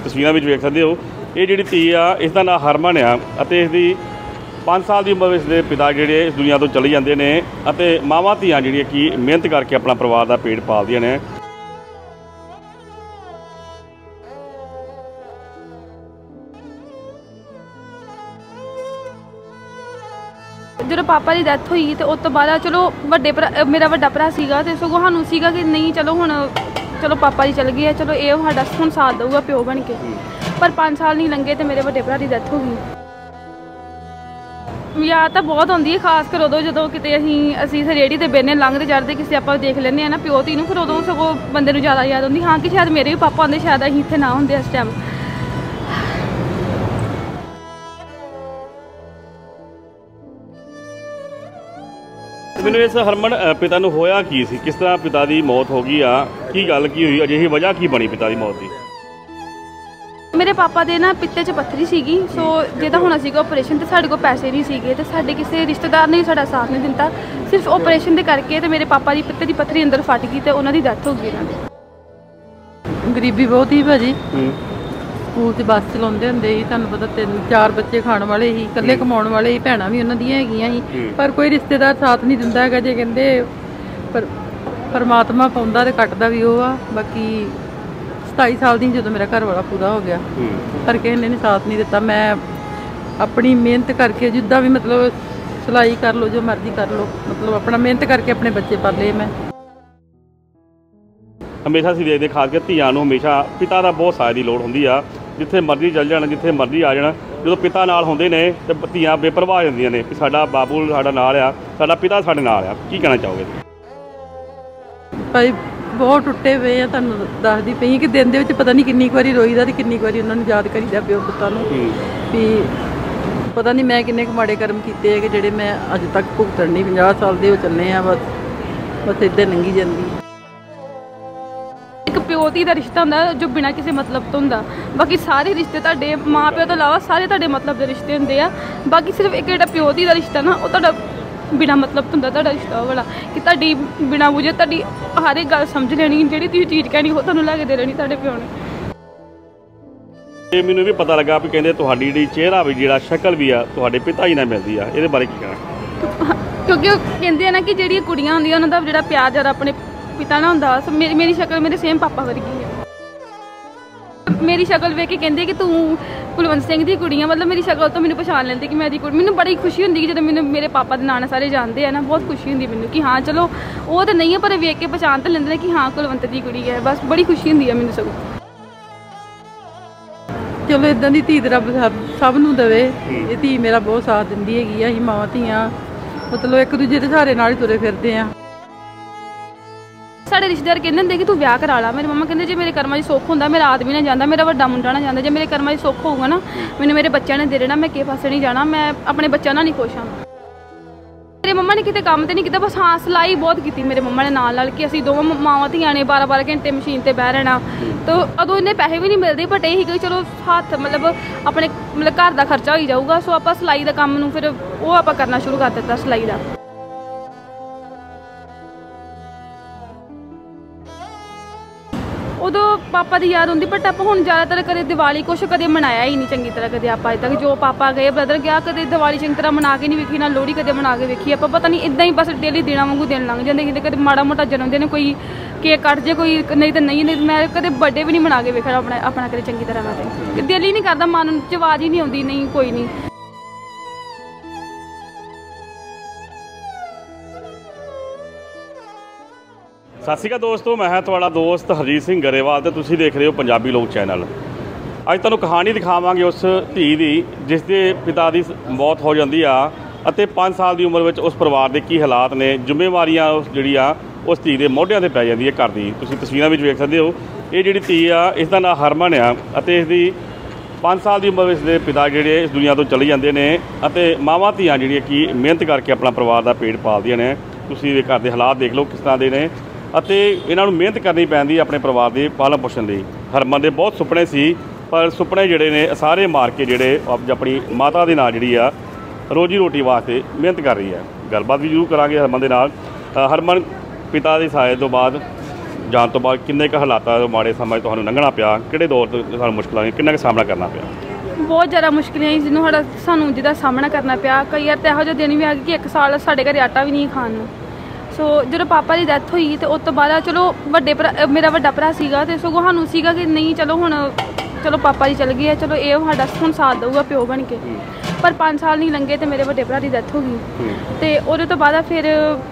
तस्वीरों में वेख सकते हो। ये जी धी आ इसका नाम हरमन आ, इसकी 5 साल की उम्र में इसके पिता जोड़े इस दुनिया तो चले जाते हैं। मावां धियां जिहड़ियां कि मेहनत करके अपना परिवार का पेट पालदियां ने। जो पापा की डैथ हुई तो उस तो बाद चलो वड्डे भरा मेरा वड्डा भरा सीगा ते सगों सानूं सीगा कि नहीं चलो हुण चलो पापा जी चल गए, चलो ये साडा हुण साथ दूगा प्यो बन के। पर 5 साल नहीं लंघे तो मेरे वड्डे भरा की डैथ हो गई। याद तो बहुत आती है, खास कर उदों जो किते असीं रेहड़ी ते बेने लंघते चढ़ते किसी आप देख लें ना प्यो धी नूं, फिर उदों सगों बंदे नूं ज़्यादा याद आती हाँ कि शायद मेरे भी पापा आते, शायद असीं इत्थे ना हुंदे इस टाइम। मैनूं इस हरमन पिता नूं होया की सी, किस तरह पिता की मौत हो गई आ, की गल की हुई, अजिही वजह की बनी पिता की मौत की? मेरे पापा दे ना पित्ते च पत्थरी सीगी, सो जिहदा होना सीगा ऑपरेशन तो साडे कोल पैसे नहीं सीगे ते साडे किसी रिश्तेदार ने साडा साथ नहीं दिता। सिर्फ ऑपरेशन दे करके ते मेरे पापा की पित्ते की पत्थरी अंदर फट गई ते उन्हां दी डैथ हो गई। गरीबी बहुत ही भाजी, स्कूल से बस चलाते होंगे ही, तुहानूं पता 3-4 बच्चे खाने वाले ही, कल्ले कमाउण वाले ही, भैणां भी उन्हां दियां हैगियां ही, पर कोई रिश्तेदार साथ नहीं दिंदा हैगा। जे कहंदे पर परमात्मा पाउंदा ते कटदा भी ओह आ। बाकी 27 साल दी जो मेरा घर वाला पूरा हो गया पर किसी ने साथ नहीं दिता। मैं अपनी मेहनत करके जिद्दां भी मतलब सिलाई कर लो, जो मर्जी कर लो, मतलब अपना मेहनत करके अपने बच्चे पाले। मैं हमेशा असीं देखदे खास कर धीआं नूं हमेशा पिता का बहुत साथ की लोड़ हुंदी आ, जिथे मर्जी चल जाण, जिथे मर्जी आ जाण, जो पिता नाल हुंदे ने ते धीआं बेपरवाह हो जांदियां ने कि साडा बाबू साडा नाल आ, साडा पिता साडे नाल आ। की कहना चाहोगे भाई? बहुत टुटे हुए हैं, तुहानूं दसदी पई कि दिन दे विच पता नहीं किन्नी वारी रोईदा ते किन्नी वारी उन्हां नूं याद करीदा प्यो पुत्तां नूं भी पता नहीं मैं किन्ने माड़े कर्म कीते है कि जिहड़े मैं अज तक भुगतण नहीं। 50 साल दे हो चले आ, बस इदां लंघी जांदी। एक प्यो धी दा रिश्ता हुंदा जो बिना किसी मतलब तो हुंदा, बाकी सारे रिश्ते तुहाडे माँ प्यो तो इलावा सारे तुहाडे मतलब दे रिश्ते हुंदे आ। बाकी सिर्फ एक जिहड़ा प्यो धी दा रिश्ता ना वो तुहाडा बिना मतलब तो हुंदा तुहाडा रिश्ता वाला कि तुहाडी बिना बुझे तुहाडी हर एक गल समझ लेनी, जिहड़ी तुसीं चीज़ कहनी वो तुहानूं लै के दे देनी तुहाडे प्यो ने। ये मैनूं भी पता लगा भी कहंदे तुहाडी जिहड़ी चेहरा भी जिहड़ा शक्ल भी आ तुहाडे पिता जी नाल मिलदी आ, इहदे बारे की कहना? क्योंकि कहंदे ना कि जिहड़ियां कुड़ियां हुंदियां उन्हां दा जिहड़ा प्यार ज़्यादा अपने पिता नाल हुंदा, मेरी शक्ल मेरे सेम पापा वर्गी है। मेरी शक्ल वेख के कहंदे कि तू कुलवंत सिंह दी कुड़ी है, मतलब मेरी शक्ल तो मैनूं पछाण लेंदे कि मेरी कुड़ी। मैनूं बड़ी खुशी हुंदी कि जदों मैनूं मेरे पापा दे नाम सारे जानते हैं ना, बहुत खुशी हुंदी मैनूं कि हाँ चलो वो तो नहीं है पर वेख के पहचान तो लेंदे कि हाँ कुलवंत दी कुड़ी है। बस बड़ी खुशी हुंदी है मैनूं सगों। चलो इदां दी धी रब सब नूं देवे। ये धी मेरा बहुत साथ दिंदी हैगी आ। असीं मावां धीआं मतलब एक दूजे दे सहारे नाल ही तुरे फिरदे आ। साढ़े रिश्तेदार कहते होंगे कि तू ब्याह करा ला। मेरी मम्मा कहते जे मेरे कर्मां सुख होंदा मेरा आदमी ना जाता, मेरा वड्डा मुंडा ना जाता, जे मेरे कर्मां सुख होगा ना मैंने मेरे बच्चों ने दे देना, मैं किस पासे नहीं जाना, मैं अपने बच्चों नाल नहीं खुश हाँ। मेरे मम्मा ने किते काम तो नहीं किया, बस हाँ सिलाई बहुत की मेरे मम्मा ने नाल कि असीं दोवां मावां धीआं ने 12-12 घंटे मशीन पर बह रहना। तो उदों इन्ने पैसे भी नहीं मिलते, बट यही कि चलो हत्थ मतलब अपने मतलब घर का खर्चा हो जाऊगा। सो आप सिलाई का काम नूं फिर वो आप करना शुरू कर दिता सिलाई का। उदों पापा की याद आती, बट आप हुण ज़्यादातर कदे दिवाली कुछ कदे मनाया ही नहीं चंगी तरह। कदे आप अज तक जो पापा गए ब्रदर गया कदे दिवाली चंगी तरह मना के नहीं वेखी, ना लोहड़ी कदे मना के वेखी। आप पता नहीं इदां ही बस डेली दिना वांगू दिन लंघ जाते, कदे माड़ा मोटा जन्मदिन कोई केक कट जे कोई नहीं तो नहीं मैं कदे बर्थडे भी नहीं मना के वेखा अपना कदे चंगी तरह। मैं दिल ही नहीं करता, मन च आवाज़ ही नहीं आती नहीं कोई नहीं। सत श्री अकाल दोस्तों, मैं तुहाडा दोस्त हरजीत सिंह गरेवाल ते तुसीं देख रहे हो पंजाबी लोक चैनल। अज तुहानूं कहानी दिखावांगे उस धी दी जिसके पिता की मौत हो जाती आ अते 5 साल की उम्र में उस परिवार के की हालात ने, जिम्मेवारियां उस जिहड़ी आ उस धी के मोढियां ते पै जांदी है घर दी। तुसीं तस्वीरां विच वेख सकदे हो। ये जी धी आ इसका नाम हरमन आ, इसकी 5 साल की उम्र में इसके पिता जोड़े इस दुनिया तो चले जाते हैं। मावां धियां जिहड़ियां कि मेहनत करके अपना परिवार का पेट पालदियां ने। तुसीं घर के हालात देख लो किस तरह के ने, इन्हों मेहनत करनी पैंदी अपने परिवार के पालन पोषण लई। हरमन के बहुत सुपने सी, पर सुपने जोड़े ने सारे मार के जोड़े अपनी माता के नाल जी रोजी रोटी वास्ते मेहनत कर रही है। गलबात भी जरूर करांगे हरमन के नाल। हरमन पिता के साए तो बाद ਜਾਣ ਤੋਂ ਬਾਅਦ ਕਿੰਨੇ ਕੁ ਹਾਲਾਤਾਂ ਮਾੜੇ ਸਮੇਂ ਤੁਹਾਨੂੰ ਲੰਘਣਾ ਪਿਆ, ਕਿਹੜੇ ਦੌਰ ਤੋਂ ਤੁਹਾਨੂੰ ਮੁਸ਼ਕਲਾਂ ਆਈਆਂ, ਕਿੰਨਾ ਕੁ ਸਾਹਮਣਾ ਕਰਨਾ ਪਿਆ? ਬਹੁਤ ਜ਼ਿਆਦਾ ਮੁਸ਼ਕਿਲਾਂ ਸੀ ਜਿਹਨੂੰ ਸਾਨੂੰ ਜਿਹਦਾ ਸਾਹਮਣਾ ਕਰਨਾ ਪਿਆ। ਕਈ ਵਾਰ ਤਾਂ ਇਹੋ ਜਿਹੇ ਦਿਨ ਵੀ ਆ ਗਏ ਕਿ 1 ਸਾਲ ਸਾਡੇ ਘਰੇ ਆਟਾ ਵੀ ਨਹੀਂ ਖਾਣ ਨੂੰ। ਸੋ ਜਦੋਂ ਪਾਪਾ ਦੀ ਡੈਥ ਹੋਈ ਤੇ ਉਸ ਤੋਂ ਬਾਅਦ ਚਲੋ ਮੇਰਾ ਵੱਡਾ ਭਰਾ ਸੀਗਾ ਤੇ ਸਗੋਂ ਸਾਨੂੰ ਸੀਗਾ ਕਿ ਨਹੀਂ ਚਲੋ ਪਾਪਾ ਜੀ ਚਲ ਗਏ ਆ, ਚਲੋ ਇਹ ਸਾਡਾ ਹੁਣ ਸਾਥ ਦਊਗਾ ਪਿਓ ਬਣ ਕੇ। ਪਰ 5 ਸਾਲ ਨਹੀਂ ਲੰਘੇ ਤੇ ਮੇਰੇ ਵੱਡੇ ਭਰਾ ਦੀ ਡੈਥ ਹੋ ਗਈ ਤੇ ਉਹਦੇ ਤੋਂ ਬਾਅਦ ਫਿਰ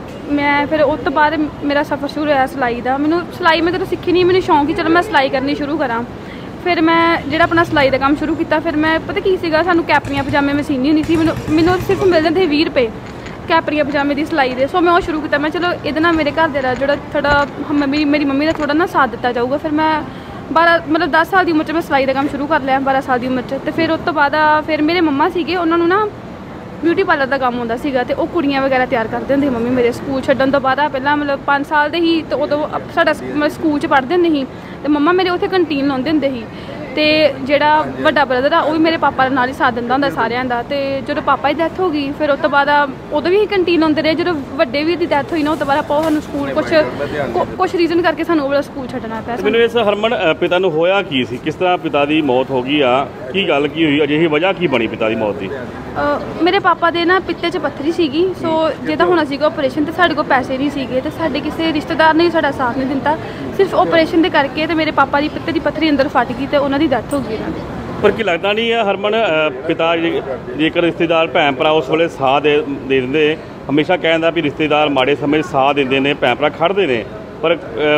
ਉਸ ਤੋਂ ਬਾਅਦ ਮੇਰਾ ਸਫ਼ਰ ਸ਼ੁਰੂ ਹੋਇਆ ਸਿਲਾਈ ਦਾ। ਮੈਨੂੰ ਸਿਲਾਈ ਮੈਂ ਕਦੇ ਸਿੱਖੀ ਨਹੀਂ, ਮੈਨੂੰ ਸ਼ੌਂਕ ਹੀ ਚਲੋ ਮੈਂ ਸਿਲਾਈ ਕਰਨੀ ਸ਼ੁਰੂ ਕਰਾਂ। ਫਿਰ ਮੈਂ ਜਿਹੜਾ ਆਪਣਾ ਸਿਲਾਈ ਦਾ ਕੰਮ ਸ਼ੁਰੂ ਕੀਤਾ। ਫਿਰ ਮੈਂ ਪਤਾ ਕੀ ਸੀਗਾ, ਸਾਨੂੰ ਕੈਪਰੀਆਂ ਪਜਾਮੇ ਮੈਂ ਸੀਨੀ ਹੁੰਦੀ ਸੀ, ਮੈਨੂੰ ਸਿਰਫ ਮਿਲ ਜਾਂਦੇ 20 ਰੁਪਏ ਕੈਪਰੀਆਂ ਪਜਾਮੇ ਦੀ ਸਿਲਾਈ ਦੇ। ਸੋ ਮੈਂ ਉਹ ਸ਼ੁਰੂ ਕੀਤਾ। ਮੈਂ ਚਲੋ ਇਹਦੇ ਨਾਲ ਮੇਰੇ ਘਰ ਦੇ ਦਾ ਜਿਹੜਾ ਥੋੜਾ ਮੇਰੀ ਮੰਮੀ ਦਾ ਥੋੜਾ ਨਾ ਸਾਥ ਦਿੱਤਾ ਜਾਊਗਾ। ਫਿਰ ਮੈਂ 10 ਸਾਲ ਦੀ ਉਮਰ 'ਚ ਮੈਂ ਸਿਲਾਈ ਦਾ ਕੰਮ ਸ਼ੁਰੂ ਕਰ ਲਿਆ, 12 ਸਾਲ ਦੀ ਉਮਰ 'ਚ। ਤੇ ਫਿਰ ਉਸ ਤੋਂ ਬਾਅਦ ਫਿਰ ਮੇਰੇ ਮੰਮਾ ਸੀਗੇ, ਉਹਨਾਂ ਨੂੰ ਨਾ ਬਿਊਟੀ ਪਾਰਲਰ ਦਾ ਕੰਮ ਹੁੰਦਾ ਸੀਗਾ ਤੇ ਉਹ ਕੁੜੀਆਂ ਵਗੈਰਾ ਤਿਆਰ ਕਰਦੇ ਹੁੰਦੇ ਮੰਮੀ ਮੇਰੇ। ਸਕੂਲ ਛੱਡਣ ਤੋਂ ਬਾਅਦ ਪਹਿਲਾਂ 5 ਸਾਲ ਦੇ ਹੀ ਤੇ ਉਦੋਂ ਸਾਡਾ ਸਕੂਲ 'ਚ ਪੜ੍ਹਦੇ ਹੁੰਦੇ ਸੀ ਤੇ ਮੰਮਾ ਮੇਰੇ ਉੱਥੇ ਕੰਟੀਨ ਲਾਉਂਦੇ ਹੁੰਦੇ ਸੀ। ਤੇ ਜਿਹੜਾ ਵੱਡਾ ਬ੍ਰਦਰ ਆ ਉਹ ਵੀ ਮੇਰੇ ਪਾਪਾ ਨਾਲ ਹੀ ਸਾਥ ਦਿੰਦਾ ਹੁੰਦਾ ਸਾਰਿਆਂ ਦਾ। ਤੇ ਜਦੋਂ ਪਾਪਾ ਦੀ ਡੈਥ ਹੋ ਗਈ ਫਿਰ ਉਸ ਤੋਂ ਬਾਅਦ ਉਦੋਂ ਵੀ ਅਸੀਂ ਕੰਟੀਨ ਲਾਉਂਦੇ ਰਹੇ। ਜਦੋਂ ਵੱਡੇ ਵੀਰ ਦੀ ਡੈਥ ਹੋਈ ਨਾ ਉਸ ਤੋਂ ਬਾਅਦ ਆਪਾਂ ਸਾਨੂੰ ਸਕੂਲ ਕੁਛ ਰੀਜ਼ਨ ਕਰਕੇ ਸਾਨੂੰ ਉਹ ਵਾਲਾ ਸਕੂਲ ਛੱਡਣਾ ਪਿਆ। ਮੈਨੂੰ ਇਸ ਹਰਮਨ ਪਿਤਾ ਨੂੰ ਹੋਇਆ ਕੀ ਸੀ, ਕਿਸ ਤਰ੍ਹਾਂ ਪਿਤਾ ਦੀ ਮੌਤ ਹੋ ਗਈ ਆ, ਕੀ ਗੱਲ ਕੀ ਹੋਈ, ਅਜਿਹੀ ਵਜ੍ਹਾ ਕੀ ਬਣੀ ਪਿਤਾ ਦੀ ਮੌਤ ਦੀ? ਮੇਰੇ ਪਾਪਾ ਦੇ ਨਾ ਪਿੱਤੇ 'ਚ ਪੱਥਰੀ ਸੀਗੀ। ਸੋ ਜਿਹਦਾ ਹੋਣਾ ਸੀਗਾ ਆਪਰੇਸ਼ਨ ਤੇ ਸਾਡੇ ਕੋਲ ਪੈਸੇ ਨਹੀਂ ਸੀਗੇ ਤੇ ਸਾਡੇ ਕਿਸੇ ਰਿਸ਼ਤੇਦਾਰ ਨੇ ਸਾਡਾ ਸਾਥ ਨਹੀਂ ਦਿੱਤਾ। ਸਿਰਫ ਆਪਰੇਸ਼ਨ ਦੇ ਕਰਕੇ ਤੇ ਮੇਰੇ ਪਾਪਾ ਦੀ ਪਿੱਤੇ ਦੀ ਪੱਥਰੀ ਅੰਦਰ ਫਟ ਗਈ ਤੇ ਉਹਨਾਂ ਦੀ ਡੈਥ ਹੋ ਗਈ ਇਹਨਾਂ ਦੀ। ਪਰ ਕੀ ਲੱਗਦਾ ਨਹੀਂ ਹੈ ਹਰਮਨ, ਪਿਤਾ ਜੇਕਰ ਰਿਸ਼ਤੇਦਾਰ ਭੈਣ ਭਰਾ ਉਸ ਵੇਲੇ ਸਾਥ ਦੇ ਦਿੰਦੇ, ਹਮੇਸ਼ਾ ਕਹਿੰਦਾ ਵੀ ਰਿਸ਼ਤੇਦਾਰ ਮਾੜੇ ਸਮੇਂ ਸਾਥ ਦਿੰਦੇ ਨੇ, ਭੈਣ ਭਰਾ ਖੜ੍ਹਦੇ ਨੇ। ਪਰ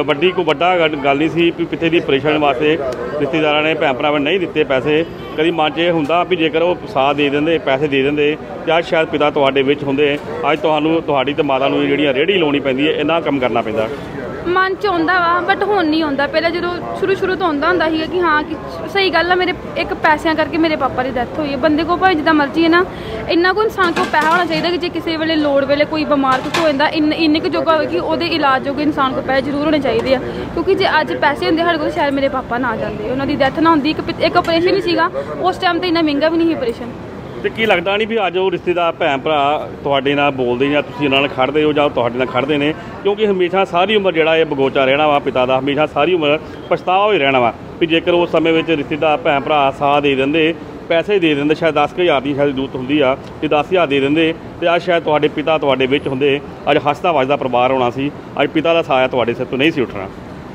ਵੱਡਾ ਗੱਲ ਨਹੀਂ ਸੀ ਵੀ ਪਿੱਤੇ ਦੀ ਆਪਰੇਸ਼ਨ ਵਾਸਤੇ ਰਿਸ਼ਤੇਦਾਰਾਂ ਨੇ ਭੈਣ ਭਰਾਵਾਂ ਨਹੀਂ ਦਿੱਤੇ ਪੈਸੇ। ਕਦੀ ਮਨ 'ਚ ਇਹ ਹੁੰਦਾ ਵੀ ਜੇਕਰ ਉਹ ਸਾਥ ਦੇ ਦਿੰਦੇ, ਪੈਸੇ ਦੇ ਦਿੰਦੇ ਤਾਂ ਸ਼ਾਇਦ ਪਿਤਾ ਤੁਹਾਡੇ ਵਿੱਚ ਹੁੰਦੇ। ਅੱਜ ਤੁਹਾਡੀ ਤੇ ਮਾਤਾ ਨੂੰ ਜਿਹੜੀਆਂ ਰੇਹੜੀ ਲਾਉਣੀ ਪੈਂਦੀ ਹੈ, ਇੰਨਾ ਕੰਮ ਕਰਨਾ ਪੈਂਦਾ। ਮਨ 'ਚ ਆਉਂਦਾ ਵਾ ਬਟ ਹੁਣ ਨਹੀਂ ਆਉਂਦਾ। ਪਹਿਲਾਂ ਜਦੋਂ ਸ਼ੁਰੂ ਤੋਂ ਆਉਂਦਾ ਹੁੰਦਾ ਸੀਗਾ ਕਿ ਹਾਂ ਕਿ ਸਹੀ ਗੱਲ ਆ, ਮੇਰੇ ਇੱਕ ਪੈਸਿਆਂ ਕਰਕੇ ਮੇਰੇ ਪਾਪਾ ਦੀ ਡੈਥ ਹੋਈ ਹੈ। ਬੰਦੇ ਕੋਲ ਭਾਵੇਂ ਜਿੱਦਾਂ ਮਰਜ਼ੀ ਹੈ ਨਾ, ਇੰਨਾ ਕੋਈ ਇਨਸਾਨ ਕੋਲ ਪੈਸਾ ਹੋਣਾ ਚਾਹੀਦਾ ਕਿ ਜੇ ਕਿਸੇ ਵੇਲੇ ਲੋੜ ਵੇਲੇ ਕੋਈ ਬਿਮਾਰ ਕੁਛ ਹੋ ਜਾਂਦਾ ਇੰਨੇ ਕੁ ਜੋਗਾ ਹੋਵੇ ਕਿ ਉਹਦੇ ਇਲਾਜ ਜੋਗੇ ਇਨਸਾਨ ਕੋਲ ਪੈਸੇ ਜ਼ਰੂਰ ਹੋਣੇ ਚਾਹੀਦੇ ਆ। ਕਿਉਂਕਿ ਜੇ ਅੱਜ ਪੈਸੇ ਹੁੰਦੇ ਸਾਡੇ ਕੋਲ ਸ਼ਾਇਦ ਮੇਰੇ ਪਾਪਾ ਨਾ ਜਾਂਦੇ, ਉਹਨਾਂ ਦੀ ਡੈਥ ਨਾ ਹੁੰਦੀ। ਇੱਕ ਆਪਰੇਸ਼ਨ ਹੀ ਸੀਗਾ ਉਸ ਟਾਈਮ ਤੇ, ਇੰਨਾ ਮਹਿੰਗਾ ਵੀ ਨਹੀਂ ਸੀ ਆਪਰੇਸ਼ਨ। ਤੇ ਕੀ ਲੱਗਦਾ ਨਹੀਂ ਵੀ ਅੱਜ ਉਹ ਰਿਸ਼ਤੇਦਾਰ ਭੈਣ ਭਰਾ ਤੁਹਾਡੇ ਨਾਲ ਬੋਲਦੇ ਜਾਂ ਤੁਸੀਂ ਉਹਨਾਂ ਨਾਲ ਖੜ੍ਹਦੇ ਹੋ ਜਾਂ ਤੁਹਾਡੇ ਨਾਲ ਖੜ੍ਹਦੇ ਨੇ? ਕਿਉਂਕਿ ਹਮੇਸ਼ਾ ਸਾਰੀ ਉਮਰ ਜਿਹੜਾ ਇਹ ਬਗੋਚਾ ਰਹਿਣਾ ਵਾ ਪਿਤਾ ਦਾ, ਹਮੇਸ਼ਾ ਸਾਰੀ ਉਮਰ ਪਛਤਾਵਾ ਹੀ ਰਹਿਣਾ ਵਾ ਵੀ ਜੇਕਰ ਉਸ ਸਮੇਂ ਵਿੱਚ ਰਿਸ਼ਤੇਦਾਰ ਭੈਣ ਭਰਾ ਸਾਥ ਦੇ ਦਿੰਦੇ, ਪੈਸੇ ਦੇ ਦਿੰਦੇ, ਸ਼ਾਇਦ 10,000 ਦੀ ਸ਼ਾਇਦ ਜ਼ਰੂਰਤ ਹੁੰਦੀ ਆ ਤੇ 10,000 ਦੇ ਦਿੰਦੇ ਤੇ ਅੱਜ ਸ਼ਾਇਦ ਤੁਹਾਡੇ ਪਿਤਾ ਤੁਹਾਡੇ ਵਿੱਚ ਹੁੰਦੇ, ਅੱਜ ਹੱਸਦਾ ਵੱਜਦਾ ਪਰਿਵਾਰ ਹੋਣਾ ਸੀ। ਅੱਜ ਪਿਤਾ ਦਾ ਸਾਇਆ ਤੁਹਾਡੇ ਸਿਰ ਤੋਂ ਨਹੀਂ ਸੀ ਉੱਠਣਾ।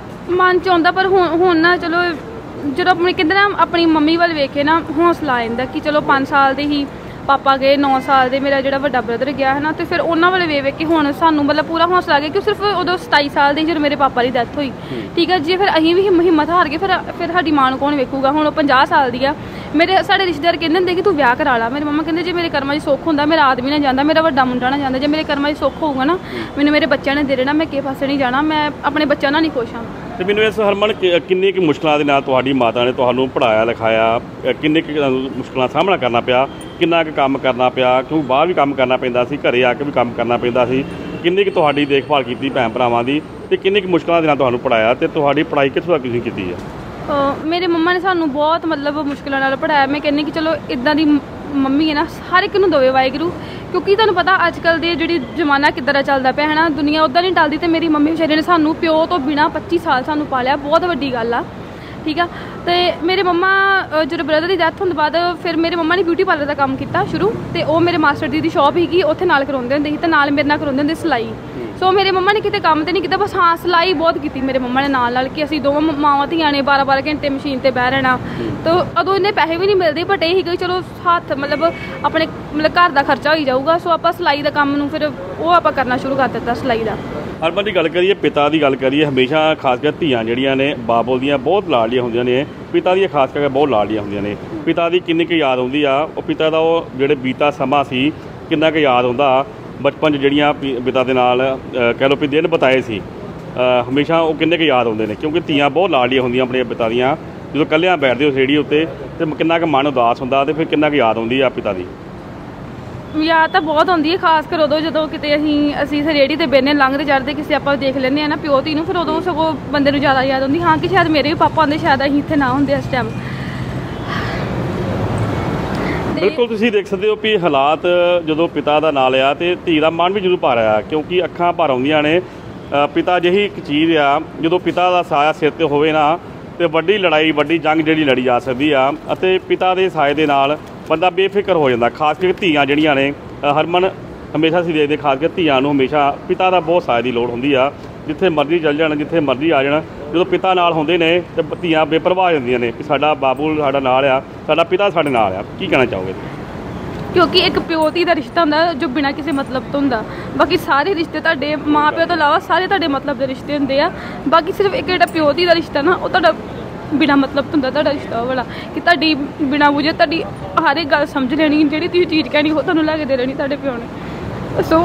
ਮਨ 'ਚ ਆਉਂਦਾ ਪਰ ਹੁਣ ਨਾ ਚਲੋ ਜਦੋਂ ਕਹਿੰਦੇ ਨਾ ਆਪਣੀ ਮੰਮੀ ਵੱਲ ਵੇਖ ਕੇ ਨਾ ਹੌਸਲਾ ਆ ਜਾਂਦਾ ਕਿ ਚਲੋ 5 ਸਾਲ ਦੇ ਹੀ ਪਾਪਾ ਗਏ, 9 ਸਾਲ ਦੇ ਮੇਰਾ ਜਿਹੜਾ ਵੱਡਾ ਬ੍ਰਦਰ ਗਿਆ ਹੈ ਨਾ, ਤੇ ਫਿਰ ਉਹਨਾਂ ਵਾਲੇ ਵੇਖ ਕੇ ਹੁਣ ਸਾਨੂੰ ਮਤਲਬ ਪੂਰਾ ਹੌਸਲਾ ਆ ਗਿਆ ਕਿ ਸਿਰਫ ਉਦੋਂ 27 ਸਾਲ ਦੇ ਜਦੋਂ ਮੇਰੇ ਪਾਪਾ ਦੀ ਡੈਥ ਹੋਈ। ਠੀਕ ਹੈ, ਜੇ ਫਿਰ ਅਸੀਂ ਵੀ ਹਿੰਮਤ ਹਾਰ ਗਏ ਫਿਰ ਸਾਡੀ ਮਾਂ ਨੂੰ ਕੌਣ ਵੇਖੂਗਾ? ਹੁਣ ਉਹ 50 ਸਾਲ ਦੀ ਆ। ਸਾਡੇ ਰਿਸ਼ਤੇਦਾਰ ਕਹਿੰਦੇ ਹੁੰਦੇ ਕਿ ਤੂੰ ਵਿਆਹ ਕਰਾ ਲਾ। ਮੇਰੇ ਮੰਮਾ ਕਹਿੰਦੇ ਜੇ ਮੇਰੇ ਕਰਮਾਂ 'ਚ ਸੁੱਖ ਹੁੰਦਾ ਮੇਰਾ ਆਦਮੀ ਨਾ ਜਾਂਦਾ, ਮੇਰਾ ਵੱਡਾ ਮੁੰਡਾ ਨਾ ਜਾਂਦਾ। ਜੇ ਮੇਰੇ ਕਰਮਾਂ 'ਚ ਸੁੱਖ ਹੋਊਗਾ ਨਾ ਮੈਨੂੰ ਮੇਰੇ ਬੱਚਿਆਂ ਨੇ ਦੇ ਦੇਣਾ, ਮੈਂ ਕਿਸੇ ਪਾਸੇ ਨਹੀਂ ਜਾਣਾ, ਮੈਂ ਆਪਣੇ ਬੱਚਿਆਂ ਨਾਲ ਨਹੀਂ ਖੁਸ਼ ਹਾਂ। ਤੇ ਮੈਨੂੰ ਇਸ ਹਰਮਨ ਕਿੰਨੀ ਕੁ ਮੁਸ਼ਕਲਾਂ ਦੇ ਨਾਲ ਤੁਹਾਡੀ ਮਾਤਾ ਨੇ ਤੁਹਾਨੂੰ ਪੜ੍ਹਾਇਆ ਲਿਖਾਇਆ, ਕਿੰਨੇ ਕੁ ਮੁਸ਼ਕਲਾਂ ਦਾ ਸਾਹਮਣਾ ਕਰਨਾ ਪਿਆ, ਕਿੰਨਾ ਕੁ ਕੰਮ ਕਰਨਾ ਪਿਆ, ਕਿਉਂਕਿ ਬਾਹਰ ਵੀ ਕੰਮ ਕਰਨਾ ਪੈਂਦਾ ਸੀ, ਘਰੇ ਆ ਕੇ ਵੀ ਕੰਮ ਕਰਨਾ ਪੈਂਦਾ ਸੀ, ਕਿੰਨੀ ਕੁ ਤੁਹਾਡੀ ਦੇਖਭਾਲ ਕੀਤੀ ਭੈਣ ਭਰਾਵਾਂ ਦੀ, ਤੇ ਕਿੰਨੀ ਕੁ ਮੁਸ਼ਕਲਾਂ ਦੇ ਨਾਲ ਤੁਹਾਨੂੰ ਪੜ੍ਹਾਇਆ, ਤੇ ਤੁਹਾਡੀ ਪੜ੍ਹਾਈ ਕਿੱਥੋਂ ਤੱਕ ਤੁਸੀਂ ਕੀਤੀ ਹੈ? ਮੇਰੇ ਮੰਮਾ ਨੇ ਸਾਨੂੰ ਬਹੁਤ ਮਤਲਬ ਮੁਸ਼ਕਿਲਾਂ ਨਾਲ ਪੜ੍ਹਾਇਆ। ਮੈਂ ਕਹਿੰਦੀ ਕਿ ਚਲੋ ਇੱਦਾਂ ਦੀ ਮੰਮੀ ਹੈ ਨਾ ਹਰ ਇੱਕ ਨੂੰ ਦੇਵੇ ਵਾਹਿਗੁਰੂ, ਕਿਉਂਕਿ ਤੁਹਾਨੂੰ ਪਤਾ ਅੱਜ ਕੱਲ੍ਹ ਦੇ ਜਿਹੜੀ ਜ਼ਮਾਨਾ ਕਿੱਦਾਂ ਦਾ ਚੱਲਦਾ ਪਿਆ ਹੈ ਨਾ, ਦੁਨੀਆ ਉੱਦਾਂ ਨਹੀਂ ਟਲਦੀ। ਤੇ ਮੇਰੀ ਮੰਮੀ ਵਿਚਾਰੀ ਨੇ ਸਾਨੂੰ ਪਿਓ ਤੋਂ ਬਿਨਾਂ 25 ਸਾਲ ਸਾਨੂੰ ਪਾਲਿਆ, ਬਹੁਤ ਵੱਡੀ ਗੱਲ ਆ। ਠੀਕ ਆ, ਤੇ ਮੇਰੇ ਮੰਮਾ ਜਦੋਂ ਬ੍ਰਦਰ ਦੀ ਡੈਥ ਹੋਣ ਤੋਂ ਬਾਅਦ ਫਿਰ ਮੇਰੇ ਮੰਮਾ ਨੇ ਬਿਊਟੀ ਪਾਰਲਰ ਦਾ ਕੰਮ ਕੀਤਾ ਸ਼ੁਰੂ, ਤੇ ਉਹ ਮੇਰੇ ਮਾਸਟਰ ਦੀ ਸ਼ੌਪ ਸੀਗੀ, ਉੱਥੇ ਨਾਲ ਕਰਾਉਂਦੇ ਹੁੰਦੇ ਸੀ ਤੇ ਨਾਲ ਮੇਰੇ ਨਾਲ ਕਰਾਉਂਦੇ ਹੁੰਦੇ ਸਿਲਾਈ। ਸੋ ਮੇਰੇ ਮੰਮਾ ਨੇ ਕਿਤੇ ਕੰਮ ਤੇ ਨਹੀਂ ਕੀਤਾ, ਬਸ ਹਾਂ ਸਿਲਾਈ ਬਹੁਤ ਕੀਤੀ ਮੇਰੇ ਮੰਮਾ ਨੇ ਨਾਲ ਕਿ ਅਸੀਂ ਦੋਵਾਂ ਮਾਵਾਂ ਧੀਆਂ ਨੇ 12-12 ਘੰਟੇ ਮਸ਼ੀਨ ਤੇ ਬਹਿ ਰਹਿਣਾ। ਤਾਂ ਉਦੋਂ ਇੰਨੇ ਪੈਸੇ ਵੀ ਨਹੀਂ ਮਿਲਦੇ, ਬਟ ਇਹ ਸੀਗਾ ਚਲੋ ਹੱਥ ਮਤਲਬ ਆਪਣੇ ਘਰ ਦਾ ਖਰਚਾ ਹੋਈ ਜਾਊਗਾ। ਸੋ ਆਪਾਂ ਸਿਲਾਈ ਦਾ ਕੰਮ ਨੂੰ ਫਿਰ ਉਹ ਆਪਾਂ ਕਰਨਾ ਸ਼ੁਰੂ ਕਰ ਦਿੱਤਾ ਸਿਲਾਈ ਦਾ। ਹਰਮਨ ਦੀ ਗੱਲ ਕਰੀਏ, ਪਿਤਾ ਦੀ ਗੱਲ ਕਰੀਏ, ਹਮੇਸ਼ਾ ਖਾਸ ਕਰ ਧੀਆਂ ਜਿਹੜੀਆਂ ਨੇ ਬਾਬਲ ਦੀਆਂ ਬਹੁਤ ਲਾਡਲੀਆਂ ਹੁੰਦੀਆਂ ਨੇ, ਪਿਤਾ ਦੀਆਂ ਖਾਸ ਕਰਕੇ ਬਹੁਤ ਲਾਡਲੀਆਂ ਹੁੰਦੀਆਂ ਨੇ। ਪਿਤਾ ਦੀ ਕਿੰਨੀ ਕੁ ਯਾਦ ਆਉਂਦੀ ਆ, ਉਹ ਪਿਤਾ ਦਾ ਉਹ ਜਿਹੜੇ ਬੀਤਾ ਸਮਾਂ ਸੀ ਕਿੰਨਾ ਕੁ ਯਾਦ ਆਉਂਦਾ, ਬਚਪਨ 'ਚ ਜਿਹੜੀਆਂ ਪਿਤਾ ਦੇ ਨਾਲ ਕਹਿ ਲਓ ਵੀ ਦਿਨ ਬਿਤਾਏ ਸੀ, ਹਮੇਸ਼ਾ ਉਹ ਕਿੰਨੇ ਕੁ ਯਾਦ ਆਉਂਦੇ ਨੇ। ਕਿਉਂਕਿ ਧੀਆਂ ਬਹੁਤ ਲਾਡਲੀਆਂ ਹੁੰਦੀਆਂ ਆਪਣੇ ਪਿਤਾ ਦੀਆਂ। ਜਦੋਂ ਇਕੱਲਿਆਂ ਬੈਠਦੇ ਹੋ ਰੇਹੜੀ ਉੱਤੇ ਤੇ ਕਿੰਨਾ ਕੁ ਮਨ ਉਦਾਸ ਹੁੰਦਾ, ਤੇ ਫਿਰ ਕਿੰਨਾ ਕੁ ਯਾਦ ਆਉਂਦੀ ਆ ਪਿਤਾ ਦੀ। ਯਾਦ ਤਾਂ ਬਹੁਤ ਆਉਂਦੀ ਹੈ, ਖਾਸ ਕਰ ਉਦੋਂ ਜਦੋਂ ਕਿਤੇ ਅਸੀਂ ਰੇਹੜੀ ਤੇ ਬਹਿਨੇ ਲੰਘਦੇ ਚੜ੍ਹਦੇ ਕਿਸੇ ਆਪਾਂ ਦੇਖ ਲੈਂਦੇ ਹਾਂ ਨਾ ਪਿਓ ਧੀ ਨੂੰ, ਫਿਰ ਉਦੋਂ ਸਗੋਂ ਬੰਦੇ ਨੂੰ ਜ਼ਿਆਦਾ ਯਾਦ ਆਉਂਦੀ ਹਾਂ ਕਿ ਸ਼ਾਇਦ ਮੇਰੇ ਵੀ ਪਾਪਾ ਆਉਂਦੇ, ਸ਼ਾਇਦ ਅਸੀਂ ਇੱਥੇ ਨਾ ਹੁੰਦੇ ਇਸ ਟਾਈਮ। ਬਿਲਕੁਲ ਤੁਸੀਂ ਦੇਖ ਸਕਦੇ ਹੋ ਵੀ ਹਾਲਾਤ ਜਦੋਂ ਪਿਤਾ ਦਾ ਨਾਂ ਲਿਆ ਤੇ ਧੀ ਦਾ ਮਨ ਵੀ ਜ਼ਰੂਰ ਭਰ ਆਇਆ, ਕਿਉਂਕਿ ਅੱਖਾਂ ਭਰ ਆਉਂਦੀਆਂ ਨੇ। ਪਿਤਾ ਜਿਹੀ ਇੱਕ ਚੀਜ਼ ਆ, ਜਦੋਂ ਪਿਤਾ ਦਾ ਸਾਇਆ ਸਿਰ 'ਤੇ ਹੋਵੇ ਨਾ ਤੇ ਵੱਡੀ ਲੜਾਈ ਵੱਡੀ ਜੰਗ ਜਿਹੜੀ ਲੜੀ ਜਾ ਸਕਦੀ ਆ। ਅਤੇ ਪਿਤਾ ਦੇ ਸਾਏ ਦੇ ਨਾਲ ਬੰਦਾ ਬੇਫਿਕਰ ਹੋ ਜਾਂਦਾ। ਖਾਸ ਕਰਕੇ ਧੀਆਂ ਜਿਹੜੀਆਂ ਨੇ, ਹਰਮਨ ਹਮੇਸ਼ਾ ਅਸੀਂ ਦੇਖਦੇ ਖਾਸ ਕਰਕੇ ਧੀਆਂ ਨੂੰ ਹਮੇਸ਼ਾ ਪਿਤਾ ਦਾ ਬਹੁਤ ਸਾਏ ਦੀ ਲੋੜ ਹੁੰਦੀ ਆ। ਜਿੱਥੇ ਮਰਜ਼ੀ ਚੱਲ ਜਾਣ, ਜਿੱਥੇ ਮਰਜ਼ੀ ਆ ਜਾਣ, ਜਦੋਂ ਪਿਤਾ ਨਾਲ ਹੁੰਦੇ ਨੇ ਤੇ ਧੀਆਂ ਬੇਪਰਵਾਹ ਹੋ ਜਾਂਦੀਆਂ ਨੇ ਕਿ ਸਾਡਾ ਬਾਬੂ ਸਾਡਾ ਨਾਲ ਆ, ਸਾਡਾ ਪਿਤਾ ਸਾਡੇ ਨਾਲ ਆ। ਕੀ ਕਹਿਣਾ ਚਾਹੋਗੇ? ਕਿਉਂਕਿ ਇੱਕ ਪਿਓ ਧੀ ਦਾ ਰਿਸ਼ਤਾ ਹੁੰਦਾ ਜੋ ਬਿਨਾਂ ਕਿਸੇ ਮਤਲਬ ਤੋਂ ਹੁੰਦਾ। ਬਾਕੀ ਸਾਰੇ ਰਿਸ਼ਤੇ ਤੁਹਾਡੇ ਮਾਂ ਪਿਓ ਤੋਂ ਇਲਾਵਾ ਸਾਰੇ ਤੁਹਾਡੇ ਮਤਲਬ ਦੇ ਰਿਸ਼ਤੇ ਹੁੰਦੇ ਆ। ਬਾਕੀ ਸਿਰਫ ਇੱਕ ਜਿਹੜਾ ਪਿਓ ਧੀ ਦਾ ਰਿਸ਼ਤਾ ਨਾ, ਉਹ ਤੁਹਾਡਾ ਬਿਨਾਂ ਮਤਲਬ ਤੋਂ ਹੁੰਦਾ। ਤੁਹਾਡਾ ਰਿਸ਼ਤਾ ਉਹ ਵਾਲਾ ਕਿ ਤੁਹਾਡੀ ਬਿਨਾਂ ਬੁਝੇ ਤੁਹਾਡੀ ਹਰ ਇੱਕ ਗੱਲ ਸਮਝ ਲੈਣੀ, ਜਿਹੜੀ ਤੁਸੀਂ ਚੀਜ਼ ਕਹਿਣੀ ਉਹ ਤੁਹਾਨੂੰ ਲੈ ਕੇ ਦੇ ਰਹਿਣੀ ਤੁਹਾਡੇ ਪਿਓ ਨੇ। ਸੋ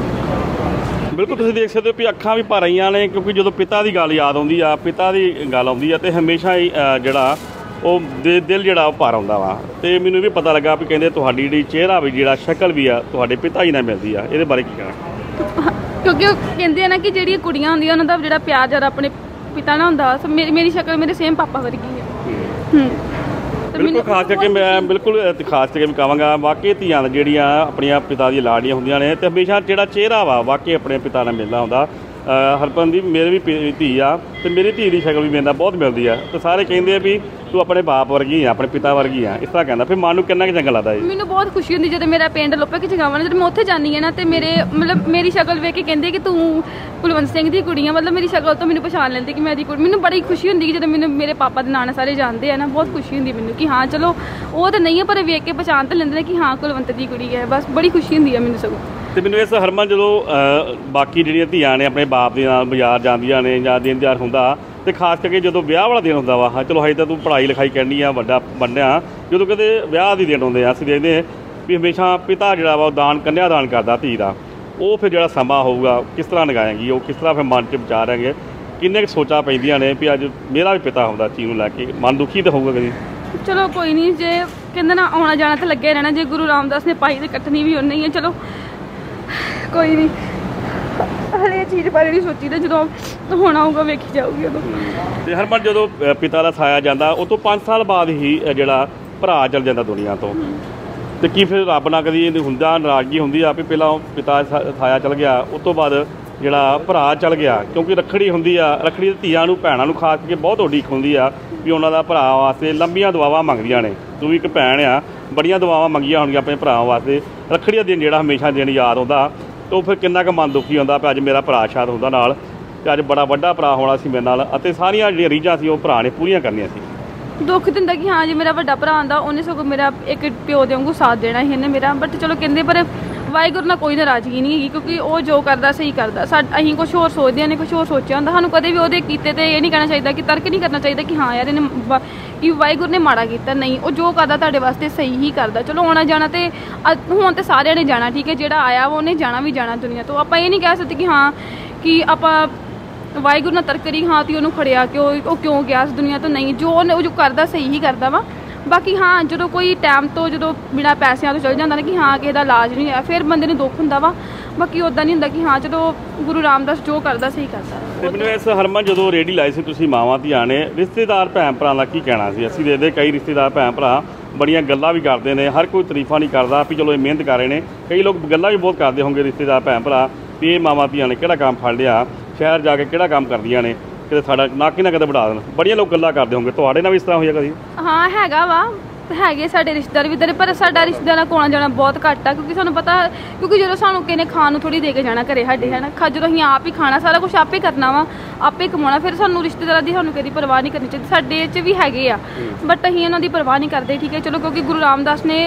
ਬਿਲਕੁਲ ਤੁਸੀਂ ਦੇਖ ਸਕਦੇ ਹੋ ਵੀ ਅੱਖਾਂ ਵੀ ਭਰ ਆਈਆਂ ਨੇ, ਕਿਉਂਕਿ ਜਦੋਂ ਪਿਤਾ ਦੀ ਗੱਲ ਯਾਦ ਆਉਂਦੀ ਆ, ਪਿਤਾ ਦੀ ਗੱਲ ਆਉਂਦੀ ਆ, ਤੇ ਹਮੇਸ਼ਾ ਹੀ ਜਿਹੜਾ ਉਹ ਦਿਲ ਜਿਹੜਾ ਉਹ ਭਰ ਆਉਂਦਾ ਵਾ। ਤੇ ਮੈਨੂੰ ਵੀ ਪਤਾ ਲੱਗਾ ਵੀ ਕਹਿੰਦੇ ਤੁਹਾਡੀ ਜਿਹੜੀ ਚਿਹਰਾ ਵੀ ਜਿਹੜਾ ਸ਼ਕਲ ਵੀ ਆ ਤੁਹਾਡੇ ਪਿਤਾ ਜੀ ਨਾਲ ਮਿਲਦੀ ਆ। ਇਹਦੇ ਬਾਰੇ ਕੀ ਕਹਿਣਾ? ਕਿਉਂਕਿ ਉਹ ਕਹਿੰਦੇ ਆ ਨਾ ਕਿ ਜਿਹੜੀਆਂ ਕੁੜੀਆਂ ਹੁੰਦੀਆਂ ਉਹਨਾਂ ਦਾ ਜਿਹੜਾ ਪਿਆਰ ਜ਼ਿਆਦਾ ਆਪਣੇ ਪਿਤਾ ਨਾਲ ਹੁੰਦਾ। ਮੇਰੀ ਸ਼ਕਲ ਮੇਰੇ ਸੇਮ ਪਾਪਾ ਵਰਗੀ ਹੈ। ਬਿਲਕੁਲ ਖਾਸ ਕਰਕੇ ਮੈਂ ਖਾਸ ਕਰਕੇ ਮੈਂ ਕਹਾਂਗਾ, ਵਾਕਈ ਧੀਆਂ ਜਿਹੜੀਆਂ ਆਪਣੀਆਂ ਪਿਤਾ ਦੀਆਂ ਲਾੜੀਆਂ ਹੁੰਦੀਆਂ ਨੇ ਤੇ ਹਮੇਸ਼ਾ ਜਿਹੜਾ ਚਿਹਰਾ ਵਾ ਵਾਕਈ ਆਪਣੇ ਪਿਤਾ ਨਾਲ ਮਿਲਦਾ ਹੁੰਦਾ। ਹਰਪਨ ਦੀ ਮੇਰੇ ਵੀ ਧੀ ਆ ਤੇ ਮੇਰੀ ਧੀ ਦੀ ਸ਼ਕਲ ਵੀ ਮੇਰੇ ਨਾਲ ਬਹੁਤ ਮਿਲਦੀ ਆ। ਤੇ ਸਾਰੇ ਕਹਿੰਦੇ ਆ ਵੀ ਤੂੰ ਆਪਣੇ ਬਾਪ ਵਰਗੀ ਆ, ਆਪਣੇ ਪਿਤਾ ਵਰਗੀ ਆ, ਇਸ ਤਰ੍ਹਾਂ ਕਹਿੰਦਾ। ਫਿਰ ਮਨ ਨੂੰ ਕਿੰਨਾ ਕੁ ਚੰਗਾ ਲੱਗਦਾ ਜੀ। ਮੈਨੂੰ ਬਹੁਤ ਖੁਸ਼ੀ ਹੁੰਦੀ ਜਦੋਂ ਮੇਰਾ ਪਿੰਡ ਲੋਪੇ ਕਿ ਜਗਾਵਾਂ, ਜਦੋਂ ਮੈਂ ਉੱਥੇ ਜਾਂਦੀ ਹਾਂ ਨਾ ਤੇ ਮੇਰੇ ਮਤਲਬ ਮੇਰੀ ਸ਼ਕਲ ਵੇਖ ਕੇ ਕਹਿੰਦੇ ਕਿ ਤੂੰ ਕੁਲਵੰਤ ਸਿੰਘ ਦੀ ਕੁੜੀ ਆ। ਮਤਲਬ ਮੇਰੀ ਸ਼ਕਲ ਤੋਂ ਮੈਨੂੰ ਪਛਾਣ ਲੈਂਦੇ ਕਿ ਮੈਂ ਇਹਦੀ ਕੁੜੀ। ਮੈਨੂੰ ਬੜੀ ਖੁਸ਼ੀ ਹੁੰਦੀ ਕਿ ਜਦੋਂ ਮੈਨੂੰ ਮੇਰੇ ਪਾਪਾ ਦੇ ਨਾਂ ਨਾਲ ਸਾਰੇ ਜਾਣਦੇ ਆ ਨਾ, ਬਹੁਤ ਖੁਸ਼ੀ ਹੁੰਦੀ ਮੈਨੂੰ ਕਿ ਹਾਂ ਚਲੋ ਉਹ ਤਾਂ ਨਹੀਂ ਹੈ ਪਰ ਵੇਖ ਕੇ ਪਛਾਣ ਤਾਂ ਲੈਂਦੇ ਨੇ ਕਿ ਹਾਂ ਕੁਲਵੰਤ ਦੀ ਕੁੜੀ ਹੈ। ਬਸ ਬੜੀ ਖੁਸ਼ੀ ਹੁੰਦੀ ਹੈ ਮੈਨੂੰ ਸਗੋਂ। ਤੇ ਮੈਨੂੰ ਇਸ ਹਰਮਨ ਜਦੋਂ ਬਾਕੀ ਜਿਹੜੀਆਂ ਧੀਆਂ ਨੇ ਆਪਣੇ ਬਾਪ ਦੇ ਨਾਲ ਬਾਜ਼ਾਰ ਜਾਂਦੀਆਂ ਨੇ ਜਾਂ ਦਿਨ ਤਿਉਹਾਰ ਹੁੰਦਾ, ਤੇ ਖਾਸ ਕਰਕੇ ਜਦੋਂ ਵਿਆਹ ਵਾਲਾ ਦਿਨ ਹੁੰਦਾ ਵਾ, ਹਾਂ ਚਲੋ ਹਜੇ ਤਾਂ ਤੂੰ ਪੜ੍ਹਾਈ ਲਿਖਾਈ ਕਰਨੀ ਆ, ਵੱਡਾ ਬਣਿਆ, ਜਦੋਂ ਕਦੇ ਵਿਆਹ ਦੇ ਦਿਨ ਹੁੰਦੇ ਆ ਅਸੀਂ ਦੇਖਦੇ ਵੀ ਹਮੇਸ਼ਾ ਪਿਤਾ ਜਿਹੜਾ ਵਾ ਉਹ ਕੰਨਿਆ ਦਾਨ ਕਰਦਾ ਧੀ ਦਾ। ਉਹ ਫਿਰ ਜਿਹੜਾ ਸਮਾਂ ਹੋਊਗਾ ਕਿਸ ਤਰ੍ਹਾਂ ਲਗਾਏਗੀ, ਉਹ ਕਿਸ ਤਰ੍ਹਾਂ ਫਿਰ ਮਨ 'ਚ ਵਿਚਾਰਾਂਗੇ, ਕਿੰਨੇ ਕੁ ਸੋਚਾਂ ਪੈਂਦੀਆਂ ਨੇ ਵੀ ਅੱਜ ਮੇਰਾ ਵੀ ਪਿਤਾ ਹੁੰਦਾ ਚੀਜ਼ ਨੂੰ ਲੈ ਕੇ, ਮਨ ਦੁਖੀ ਤਾਂ ਹੋਊਗਾ ਕਦੀ। ਚਲੋ ਕੋਈ ਨਹੀਂ, ਜੇ ਕਹਿੰਦੇ ਨਾ ਆਉਣਾ ਜਾਣਾ ਤਾਂ ਲੱਗਿਆ ਰਹਿਣਾ। ਜੇ ਗੁਰੂ ਰਾਮਦਾਸ ਨੇ ਪਾਈ ਤੇ ਕੱਟਣੀ ਵੀ ਉਹਨੇ ਹੀ ਹੈ। ਚਲੋ ਕੋਈ ਨਹੀਂ, ਹਲੇ ਇਹ ਚੀਜ਼ ਬਾਰੇ ਨਹੀਂ ਸੋਚੀ, ਤੇ ਜਦੋਂ ਹੋਣਾ ਹੋਊਗਾ ਵੇਖੀ ਜਾਊਗੀ ਉਦੋਂ। ਤੇ ਹਰਮਨ ਜਦੋਂ ਪਿਤਾ ਦਾ ਸਾਇਆ ਜਾਂਦਾ, ਉਹ ਤੋਂ 5 ਸਾਲ ਬਾਅਦ ਹੀ ਜਿਹੜਾ ਭਰਾ ਚਲ ਜਾਂਦਾ ਦੁਨੀਆ ਤੋਂ, ਤੇ ਕੀ ਫਿਰ ਰੱਬ ਨਾਲ ਕਦੀ ਹੁੰਦਾ ਨਾਰਾਜ਼ਗੀ ਹੁੰਦੀ ਆ ਵੀ ਪਹਿਲਾਂ ਪਿਤਾ ਸਾਇਆ ਚਲ ਗਿਆ, ਉਸ ਤੋਂ ਬਾਅਦ ਜਿਹੜਾ ਭਰਾ ਚਲ ਗਿਆ? ਕਿਉਂਕਿ ਰੱਖੜੀ ਹੁੰਦੀ ਆ, ਰੱਖੜੀ ਧੀਆਂ ਨੂੰ ਭੈਣਾਂ ਨੂੰ ਖਾਸ ਕਰਕੇ ਬਹੁਤ ਉਡੀਕ ਹੁੰਦੀ ਆ ਵੀ ਉਹਨਾਂ ਦਾ ਭਰਾ ਵਾਸਤੇ ਲੰਬੀਆਂ ਦੁਆਵਾਂ ਮੰਗਦੀਆਂ ਨੇ। ਤੂੰ ਵੀ ਇੱਕ ਭੈਣ ਆ, ਬੜੀਆਂ ਦੁਆਵਾਂ ਮੰਗੀਆਂ ਹੋਣਗੀਆਂ ਆਪਣੇ ਭਰਾ ਵਾਸਤੇ। ਰੱਖੜੀ ਦਾ ਦਿਨ ਜਿਹੜਾ ਹਮੇਸ਼ਾ ਦਿਨ ਯਾਦ ਆਉਂਦਾ, ਤੇ ਉਹ ਫਿਰ ਕਿੰਨਾ ਕੁ ਮਨ ਦੁਖੀ ਹੁੰਦਾ ਵੀ ਅੱਜ ਮੇਰਾ ਭਰਾ ਸ਼ਾਇਦ ਹੁੰਦਾ ਨਾਲ, ਤੇ ਅੱਜ ਬੜਾ ਵੱਡਾ ਭਰਾ ਹੋਣਾ ਸੀ ਮੇਰੇ ਨਾਲ, ਅਤੇ ਸਾਰੀਆਂ ਜਿਹੜੀਆਂ ਰੀਝਾਂ ਸੀ ਉਹ ਭਰਾ ਨੇ ਪੂਰੀਆਂ ਕਰਨੀਆਂ ਸੀ। ਦੁੱਖ ਦਿੰਦਾ ਕਿ ਹਾਂ ਜੀ ਮੇਰਾ ਵੱਡਾ ਭਰਾ ਆਉਂਦਾ, ਉਹਨੇ ਸਗੋਂ ਮੇਰਾ ਇੱਕ ਪਿਓ ਦੇ ਵਾਂਗੂ ਸਾਥ ਦੇਣਾ ਸੀ ਇਹਨੇ ਮੇਰਾ। ਬਟ ਚਲੋ ਕਹਿੰਦੇ ਪਰ ਵਾਹਿਗੁਰੂ ਨਾਲ ਕੋਈ ਨਾਰਾਜ਼ਗੀ ਨਹੀਂ ਹੈਗੀ, ਕਿਉਂਕਿ ਉਹ ਜੋ ਕਰਦਾ ਸਹੀ ਕਰਦਾ। ਅਸੀਂ ਕੁਛ ਹੋਰ ਸੋਚਦੇ ਨੇ, ਕੁਛ ਹੋਰ ਸੋਚਿਆ ਹੁੰਦਾ। ਸਾਨੂੰ ਕਦੇ ਵੀ ਉਹਦੇ ਕੀਤੇ ਤੇ ਇਹ ਨਹੀਂ ਕਹਿਣਾ ਚਾਹੀਦਾ ਕਿ ਤਰਕ ਨਹੀਂ ਕਰਨਾ ਚਾਹੀਦਾ ਕਿ ਹਾਂ ਯਾਰ ਇਹਨੇ ਕਿ ਵਾਹਿਗੁਰੂ ਨੇ ਮਾੜਾ ਕੀਤਾ। ਨਹੀਂ, ਉਹ ਜੋ ਕਰਦਾ ਤੁਹਾਡੇ ਵਾਸਤੇ ਸਹੀ ਹੀ ਕਰਦਾ। ਚਲੋ ਆਉਣਾ ਜਾਣਾ ਤੇ ਹੁਣ ਤੇ ਸਾਰਿਆਂ ਨੇ ਜਾਣਾ, ਠੀਕ ਹੈ, ਜਿਹੜਾ ਆਇਆ ਵਾ ਉਹਨੇ ਜਾਣਾ ਵੀ ਜਾਣਾ ਦੁਨੀਆ ਤੋਂ। ਆਪਾਂ ਇਹ ਨਹੀਂ ਕਹਿ ਸਕਦੇ ਕਿ ਹਾਂ ਕਿ ਆਪਾਂ ਵਾਹਿਗੁਰੂ ਨਾਲ ਤਰਕ ਕਰੀ ਹਾਂ ਤੇ ਉਹਨੂੰ ਖੜਿਆ ਕਿ ਉਹ ਕਿਉਂ ਗਿਆ ਇਸ ਦੁਨੀਆ ਤੋਂ। ਨਹੀਂ, ਉਹ ਜੋ ਕਰਦਾ ਸਹੀ ਹੀ ਕਰਦਾ ਵਾ। ਬਾਕੀ ਹਾਂ ਜਦੋਂ ਕੋਈ ਟਾਈਮ ਤੋਂ ਜਦੋਂ ਬਿਨਾਂ ਪੈਸਿਆਂ ਤੋਂ ਚਲ ਜਾਂਦਾ ਨਾ ਕਿ ਹਾਂ ਕਿਸੇ ਦਾ ਇਲਾਜ ਨਹੀਂ ਹੋਇਆ, ਫਿਰ ਬੰਦੇ ਨੂੰ ਦੁੱਖ ਹੁੰਦਾ ਵਾ। ਬਾਕੀ ਉੱਦਾਂ ਨਹੀਂ ਹੁੰਦਾ ਕਿ ਹਾਂ ਜਦੋਂ ਗੁਰੂ ਰਾਮਦਾਸ ਜੋ ਕਰਦਾ ਸਹੀ ਕਰਦਾ। ਤੇ ਮੈਨੂੰ ਇਸ ਹਰਮਨ ਜਦੋਂ ਰੇਹੜੀ ਲਾਈ ਸੀ ਤੁਸੀਂ ਮਾਵਾਂ ਧੀਆਂ ਨੇ, ਰਿਸ਼ਤੇਦਾਰ ਭੈਣ ਭਰਾ ਦਾ ਕੀ ਕਹਿਣਾ ਸੀ? ਅਸੀਂ ਦੇਖਦੇ ਕਈ ਰਿਸ਼ਤੇਦਾਰ ਭੈਣ ਭਰਾ ਬੜੀਆਂ ਗੱਲਾਂ ਵੀ ਕਰਦੇ ਨੇ, ਹਰ ਕੋਈ ਤਾਰੀਫਾਂ ਨਹੀਂ ਕਰਦਾ ਵੀ ਚਲੋ ਇਹ ਮਿਹਨਤ ਕਰ ਰਹੇ ਨੇ। ਕਈ ਲੋਕ ਗੱਲਾਂ ਵੀ ਬਹੁਤ ਕਰਦੇ ਹੋਣਗੇ ਰਿਸ਼ਤੇਦਾਰ ਭੈਣ ਭਰਾ ਵੀ ਇਹ ਮਾਵਾਂ ਧੀਆਂ ਨੇ ਕਿਹੜਾ ਕੰਮ ਫੜ ਲਿਆ, ਸ਼ਹਿਰ ਜਾ ਕੇ ਕਿਹੜਾ ਕੰਮ ਕਰਦੀਆਂ ਨੇ, ਕਿਤੇ ਸਾਡਾ ਨੱਕ ਹੀ ਨਾ ਕਦੇ ਵੜਾ ਦੇਣ। ਬੜੀਆਂ ਲੋਕ ਗੱਲਾਂ ਕਰਦੇ ਹੋਣਗੇ, ਤੁਹਾਡੇ ਨਾਲ ਵੀ ਇਸ ਤਰ੍ਹਾਂ ਹੋਇਆ ਕਦੀ? ਹਾਂ ਹੈਗਾ ਵਾ, ਹੈਗੇ ਸਾਡੇ ਰਿਸ਼ਤੇਦਾਰ ਵੀ ਇੱਧਰ, ਪਰ ਸਾਡਾ ਰਿਸ਼ਤੇਦਾਰਾਂ ਕੋਲ ਆਉਣਾ ਜਾਣਾ ਬਹੁਤ ਘੱਟ ਆ। ਕਿਉਂਕਿ ਸਾਨੂੰ ਪਤਾ, ਕਿਉਂਕਿ ਜਦੋਂ ਸਾਨੂੰ ਕਿਸੇ ਨੇ ਖਾਣ ਨੂੰ ਥੋੜ੍ਹੀ ਦੇ ਕੇ ਜਾਣਾ ਘਰੇ ਸਾਡੇ, ਹੈ ਨਾ, ਜਦੋਂ ਅਸੀਂ ਆਪ ਹੀ ਖਾਣਾ ਸਾਰਾ ਕੁਛ ਆਪੇ ਕਰਨਾ ਵਾ, ਆਪੇ ਕਮਾਉਣਾ, ਫਿਰ ਸਾਨੂੰ ਰਿਸ਼ਤੇਦਾਰਾਂ ਦੀ ਸਾਨੂੰ ਕਦੀ ਪਰਵਾਹ ਨਹੀਂ ਕਰਨੀ ਚਾਹੀਦੀ। ਸਾਡੇ 'ਚ ਵੀ ਹੈਗੇ ਆ ਬਟ ਅਸੀਂ ਇਹਨਾਂ ਦੀ ਪਰਵਾਹ ਨਹੀਂ ਕਰਦੇ, ਠੀਕ ਹੈ। ਚਲੋ ਕਿਉਂਕਿ ਗੁਰੂ ਰਾਮਦਾਸ ਨੇ